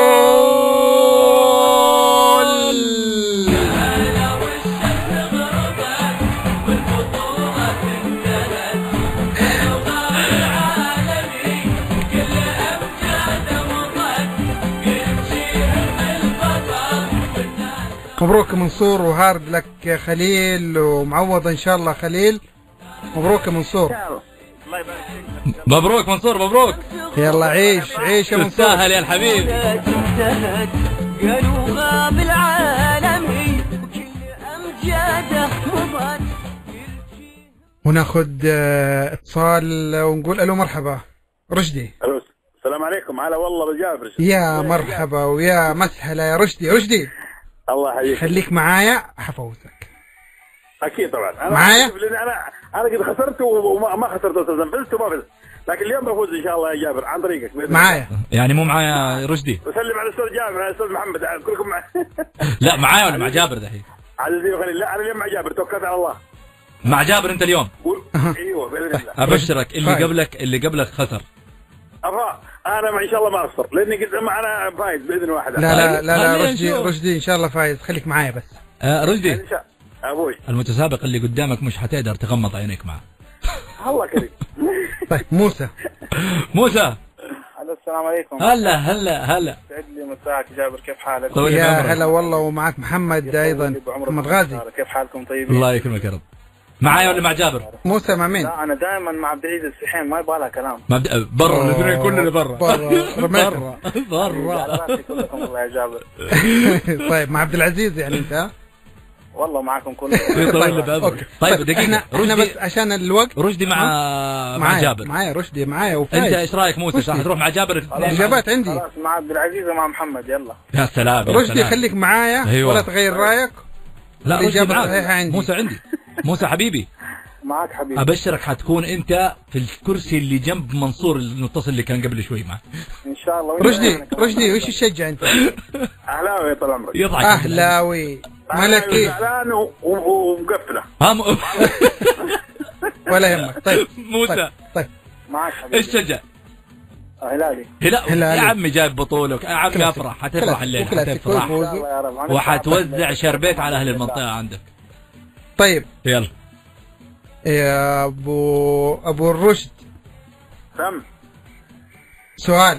Speaker 2: مبروك منصور وهارد لك يا خليل ومعوض ان شاء الله خليل. مبروك يا منصور.
Speaker 7: الله يبارك فيك.
Speaker 1: مبروك منصور مبروك.
Speaker 2: يلا عيش عيش يا منصور.
Speaker 1: تستاهل يا الحبيب.
Speaker 9: قالوا غاب العالمي وكل امجاده مضت.
Speaker 2: وناخذ آه، اتصال ونقول الو مرحبا رشدي.
Speaker 10: الو السلام عليكم. هلا والله بجابر.
Speaker 2: يا مرحبا ويا مسهلا يا رشدي. رشدي
Speaker 10: الله يحييك.
Speaker 2: خليك معايا حفوزك.
Speaker 10: اكيد طبعا. انا
Speaker 2: معايا؟
Speaker 10: لأن انا انا قد خسرت وما ما خسرت استاذ فزت وما فزت لكن اليوم بفوز ان شاء الله يا جابر عن طريقك بإذن
Speaker 2: معايا
Speaker 1: يعني مو معايا رشدي؟
Speaker 10: الله. وسلم على الاستاذ جابر على الاستاذ محمد كلكم مع
Speaker 1: لا معايا ولا مع جابر دحين؟
Speaker 10: عزيزي وخليل. لا انا اليوم مع جابر توكلت على الله.
Speaker 1: مع جابر انت اليوم.
Speaker 10: و... ايوه باذن الله.
Speaker 1: ابشرك اللي
Speaker 2: فايز.
Speaker 1: قبلك اللي قبلك خسر.
Speaker 10: أبغى انا ما ان شاء الله ما اخسر لاني قلت معنا فايز باذن واحد.
Speaker 2: لا لا لا, لا
Speaker 1: خلينا
Speaker 2: رشدي
Speaker 1: نشوف.
Speaker 2: رشدي ان شاء الله فايز. خليك معايا بس.
Speaker 1: آه رشدي
Speaker 10: ان شاء ابوي.
Speaker 1: المتسابق اللي قدامك مش حتقدر تغمض عينيك معه.
Speaker 10: الله كريم.
Speaker 2: طيب موسى.
Speaker 1: موسى
Speaker 3: السلام عليكم.
Speaker 1: هلا هلا هلا.
Speaker 3: سعد لي مساك جابر كيف حالك؟
Speaker 1: طول
Speaker 2: يا
Speaker 1: بعمرك.
Speaker 2: هلا والله ومعك محمد ايضا محمد غازي.
Speaker 3: كيف حالكم طيبين؟
Speaker 1: الله يكرمك يا رب. معايا ولا مع جابر؟
Speaker 2: موسى مع مين؟
Speaker 3: لا انا دائما مع عبد العزيز السحيم ما يبغى لها كلام.
Speaker 1: مبدأ برا الاثنين كلنا برا
Speaker 2: برا رميتها.
Speaker 1: برا
Speaker 3: على
Speaker 1: برا.
Speaker 3: راسي كلكم والله يا جابر.
Speaker 2: طيب مع عبد العزيز يعني انت ها؟
Speaker 3: والله معكم كلكم.
Speaker 1: يطول بعمرك.
Speaker 2: أوكي.
Speaker 1: طيب دقيقة
Speaker 2: احنا احنا بس
Speaker 1: رشدي
Speaker 2: عشان الوقت.
Speaker 1: رشدي مع مع
Speaker 2: معايا
Speaker 1: جابر.
Speaker 2: معايا رشدي معايا
Speaker 1: انت
Speaker 2: وفايز.
Speaker 1: ايش رايك موسى؟
Speaker 2: رشدي.
Speaker 1: صح تروح مع جابر؟
Speaker 2: الاجابات عندي.
Speaker 3: خلاص مع عبد العزيز ومع محمد يلا.
Speaker 1: يا سلام يا
Speaker 2: رشدي
Speaker 1: سلام.
Speaker 2: خليك معايا
Speaker 1: أيوة.
Speaker 2: ولا تغير رايك.
Speaker 1: لا رشدي
Speaker 2: الإجابة
Speaker 1: معاك.
Speaker 2: الصحيحة عندي.
Speaker 1: موسى عندي. موسى حبيبي
Speaker 3: معك حبيبي.
Speaker 1: ابشرك حتكون انت في الكرسي اللي جنب منصور المتصل اللي كان قبل شوي معك.
Speaker 3: ان شاء الله.
Speaker 2: رشدي رشدي وش تشجع انت؟
Speaker 10: اهلاوي طال عمرك.
Speaker 1: يضحك
Speaker 2: اهلاوي ملكي
Speaker 10: زعلان و- و- ومقفله.
Speaker 1: ها م...
Speaker 2: ولا يهمك. طيب
Speaker 1: موسى
Speaker 2: طيب, طيب.
Speaker 3: معك حبيبي.
Speaker 1: ايش تشجع؟
Speaker 3: هلالي.
Speaker 1: هلا
Speaker 2: هلالي.
Speaker 1: يا عمي جايب بطولة يا عمي
Speaker 2: كلاسيك.
Speaker 1: افرح حتفرح
Speaker 2: كلاسيك.
Speaker 1: الليل
Speaker 2: كلاسيك.
Speaker 1: حتفرح
Speaker 3: ان شاء الله يا رب. أنا
Speaker 1: وحتوزع شربيت على اهل المنطقة عندك.
Speaker 2: طيب
Speaker 1: يلا
Speaker 2: يا ابو ابو الرشد
Speaker 10: سم.
Speaker 2: سؤال.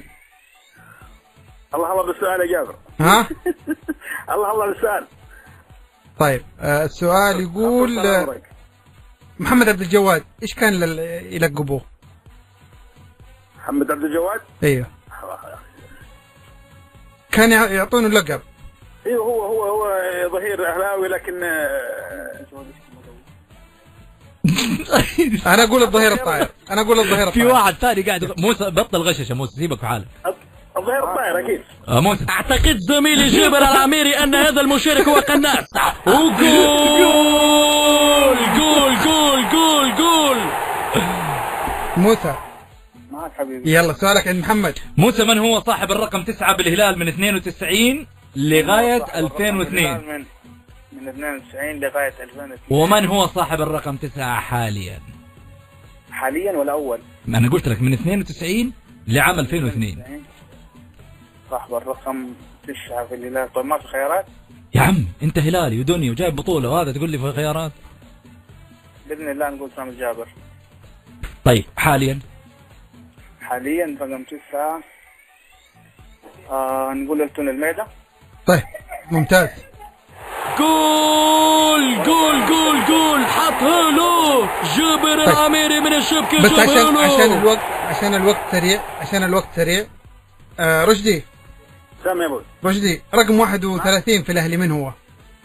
Speaker 10: الله الله بالسؤال يا جابر.
Speaker 2: ها؟
Speaker 10: الله الله بالسؤال.
Speaker 2: طيب آه، السؤال يقول
Speaker 10: طال
Speaker 2: آه،
Speaker 10: عمرك.
Speaker 2: محمد عبد الجواد ايش كان لل- يلقبوه؟
Speaker 10: محمد عبد الجواد.
Speaker 2: ايوه كان يع- يعطونه لقب
Speaker 10: ايوه هو هو هو ظهير اهلاوي لكن
Speaker 2: انا اقول الظهير الطاير انا اقول الظهير
Speaker 1: في
Speaker 2: الطاير
Speaker 1: واحد ثاني قاعد. موسى بطل غشش يا موسى، سيبك في حالك.
Speaker 10: الظهير الطاير اكيد.
Speaker 1: آه موسى.
Speaker 8: اعتقد زميلي جابر العميري ان هذا المشارك هو قناص. وجول جول جول جول جول.
Speaker 2: موسى
Speaker 3: معك حبيبي.
Speaker 2: يلا سؤالك عند محمد.
Speaker 1: موسى، من هو صاحب الرقم تسعة بالهلال من اثنين وتسعين لغاية ألفين واثنين؟
Speaker 3: من من اثنين وتسعين لغاية ألفين واثنين.
Speaker 1: ومن هو صاحب الرقم تسعة حاليا؟
Speaker 3: حاليا ولا أول؟
Speaker 1: ما أنا قلت لك من اثنين وتسعين لعام ألفين واثنين.
Speaker 3: صاحب الرقم تسعة في الهلال. طيب ما في خيارات؟
Speaker 1: يا عم أنت هلالي ودنيا وجايب بطولة وهذا تقول لي في خيارات؟
Speaker 3: بإذن الله نقول سامي الجابر.
Speaker 1: طيب حاليا؟
Speaker 3: حاليا رقم تسعة آه نقول التون الميدة.
Speaker 2: طيب ممتاز.
Speaker 8: جول جول جول جول. حطها له جابر العميري من الشبكة.
Speaker 2: بس عشان عشان الوقت عشان الوقت سريع عشان الوقت سريع آه رشدي.
Speaker 10: سامي يا ابوي.
Speaker 2: رشدي رقم واحد وثلاثين في الاهلي من هو؟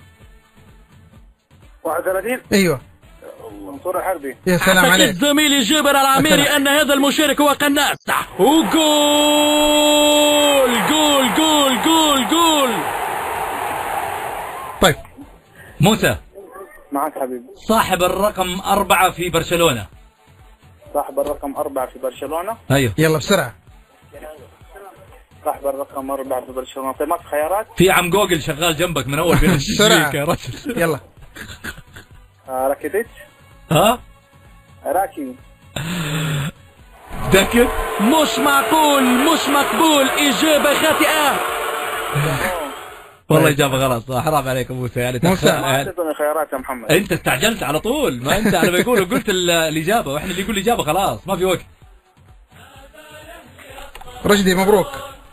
Speaker 10: واحد وثلاثين.
Speaker 2: ايوه
Speaker 3: منصور الحربي.
Speaker 2: يا سلام
Speaker 8: أعتقد
Speaker 2: عليك.
Speaker 8: زميلي جابر العميري أن هذا المشارك هو قناص. وجول جول جول جول جول.
Speaker 2: طيب
Speaker 1: موسى،
Speaker 3: معك حبيبي.
Speaker 1: صاحب الرقم أربعة في برشلونة.
Speaker 3: صاحب الرقم أربعة في برشلونة.
Speaker 1: أيوه
Speaker 2: يلا بسرعة.
Speaker 3: صاحب الرقم أربعة في برشلونة. طيب ما في خيارات؟
Speaker 1: في عم جوجل شغال جنبك من أول بين
Speaker 2: بسرعة.
Speaker 1: يا رجل.
Speaker 2: يلا.
Speaker 3: آه راكيتيتش.
Speaker 1: ها؟
Speaker 3: راكي.
Speaker 1: متأكد؟
Speaker 8: مش معقول مش مقبول. إجابة خاطئة.
Speaker 1: والله إجابة غلط. حرام عليك يا موسى يعني.
Speaker 2: موسى.
Speaker 1: تخ-
Speaker 3: ما
Speaker 1: يعني
Speaker 3: أعطيتني خيارات يا محمد.
Speaker 1: أنت استعجلت على طول. ما أنت على ما يقولوا قلت ال- الإجابة، وإحنا اللي يقول الإجابة خلاص ما في وقت.
Speaker 2: رشدي مبروك.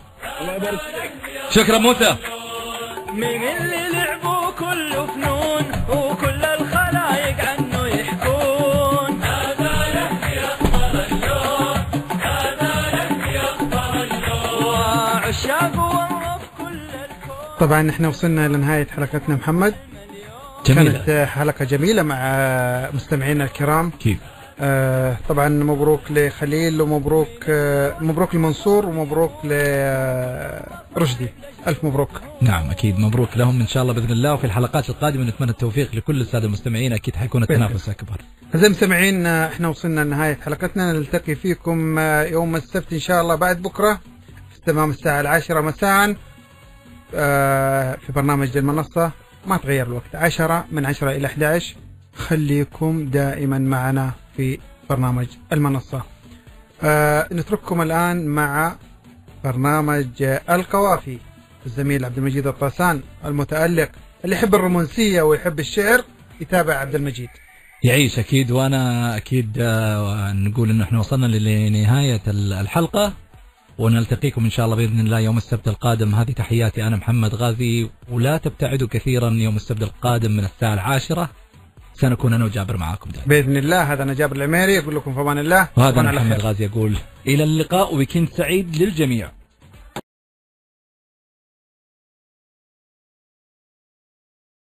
Speaker 1: شكرا موسى.
Speaker 9: من اللي لعبوا كله فنون وكل الخلايق عنه يحكون. هذا لك يخبر اللون. هذا لك يخبر اللون. وعشاق والله في كل الكون.
Speaker 2: طبعا احنا وصلنا لنهاية حلقتنا محمد.
Speaker 1: جميلة.
Speaker 2: كانت حلقة جميلة مع مستمعينا الكرام.
Speaker 1: كيف؟
Speaker 2: آه طبعا مبروك لخليل ومبروك آه مبروك لمنصور ومبروك لرشدي. ألف مبروك.
Speaker 1: نعم أكيد مبروك لهم إن شاء الله بإذن الله. وفي الحلقات القادمة نتمنى التوفيق لكل السادة المستمعين. أكيد حيكون التنافس أكبر.
Speaker 2: زي مستمعين آه، احنا وصلنا لنهاية حلقتنا. نلتقي فيكم آه، يوم السبت إن شاء الله بعد بكرة في تمام الساعة العاشرة مساء آه في برنامج المنصة. ما تغير الوقت، عشرة من عشرة إلى أحد عشر. خليكم دائما معنا في برنامج المنصة. آه نترككم الآن مع برنامج القوافي. الزميل عبد المجيد الطاسان المتألق اللي يحب الرومانسية ويحب الشعر يتابع عبد المجيد.
Speaker 1: يعيش أكيد. وأنا أكيد آه، نقول إنه إحنا وصلنا لنهاية الحلقة، ونلتقيكم إن شاء الله بإذن الله يوم السبت القادم. هذه تحياتي أنا محمد غازي، ولا تبتعدوا كثيرا. يوم السبت القادم من الساعة العاشرة سنكون أنا وجابر معاكم دائما
Speaker 2: بإذن الله. هذا أنا جابر العميري يقول لكم في أمان الله.
Speaker 1: وهذا
Speaker 2: وأنا
Speaker 1: محمد غازي يقول إلى اللقاء ويكند سعيد للجميع.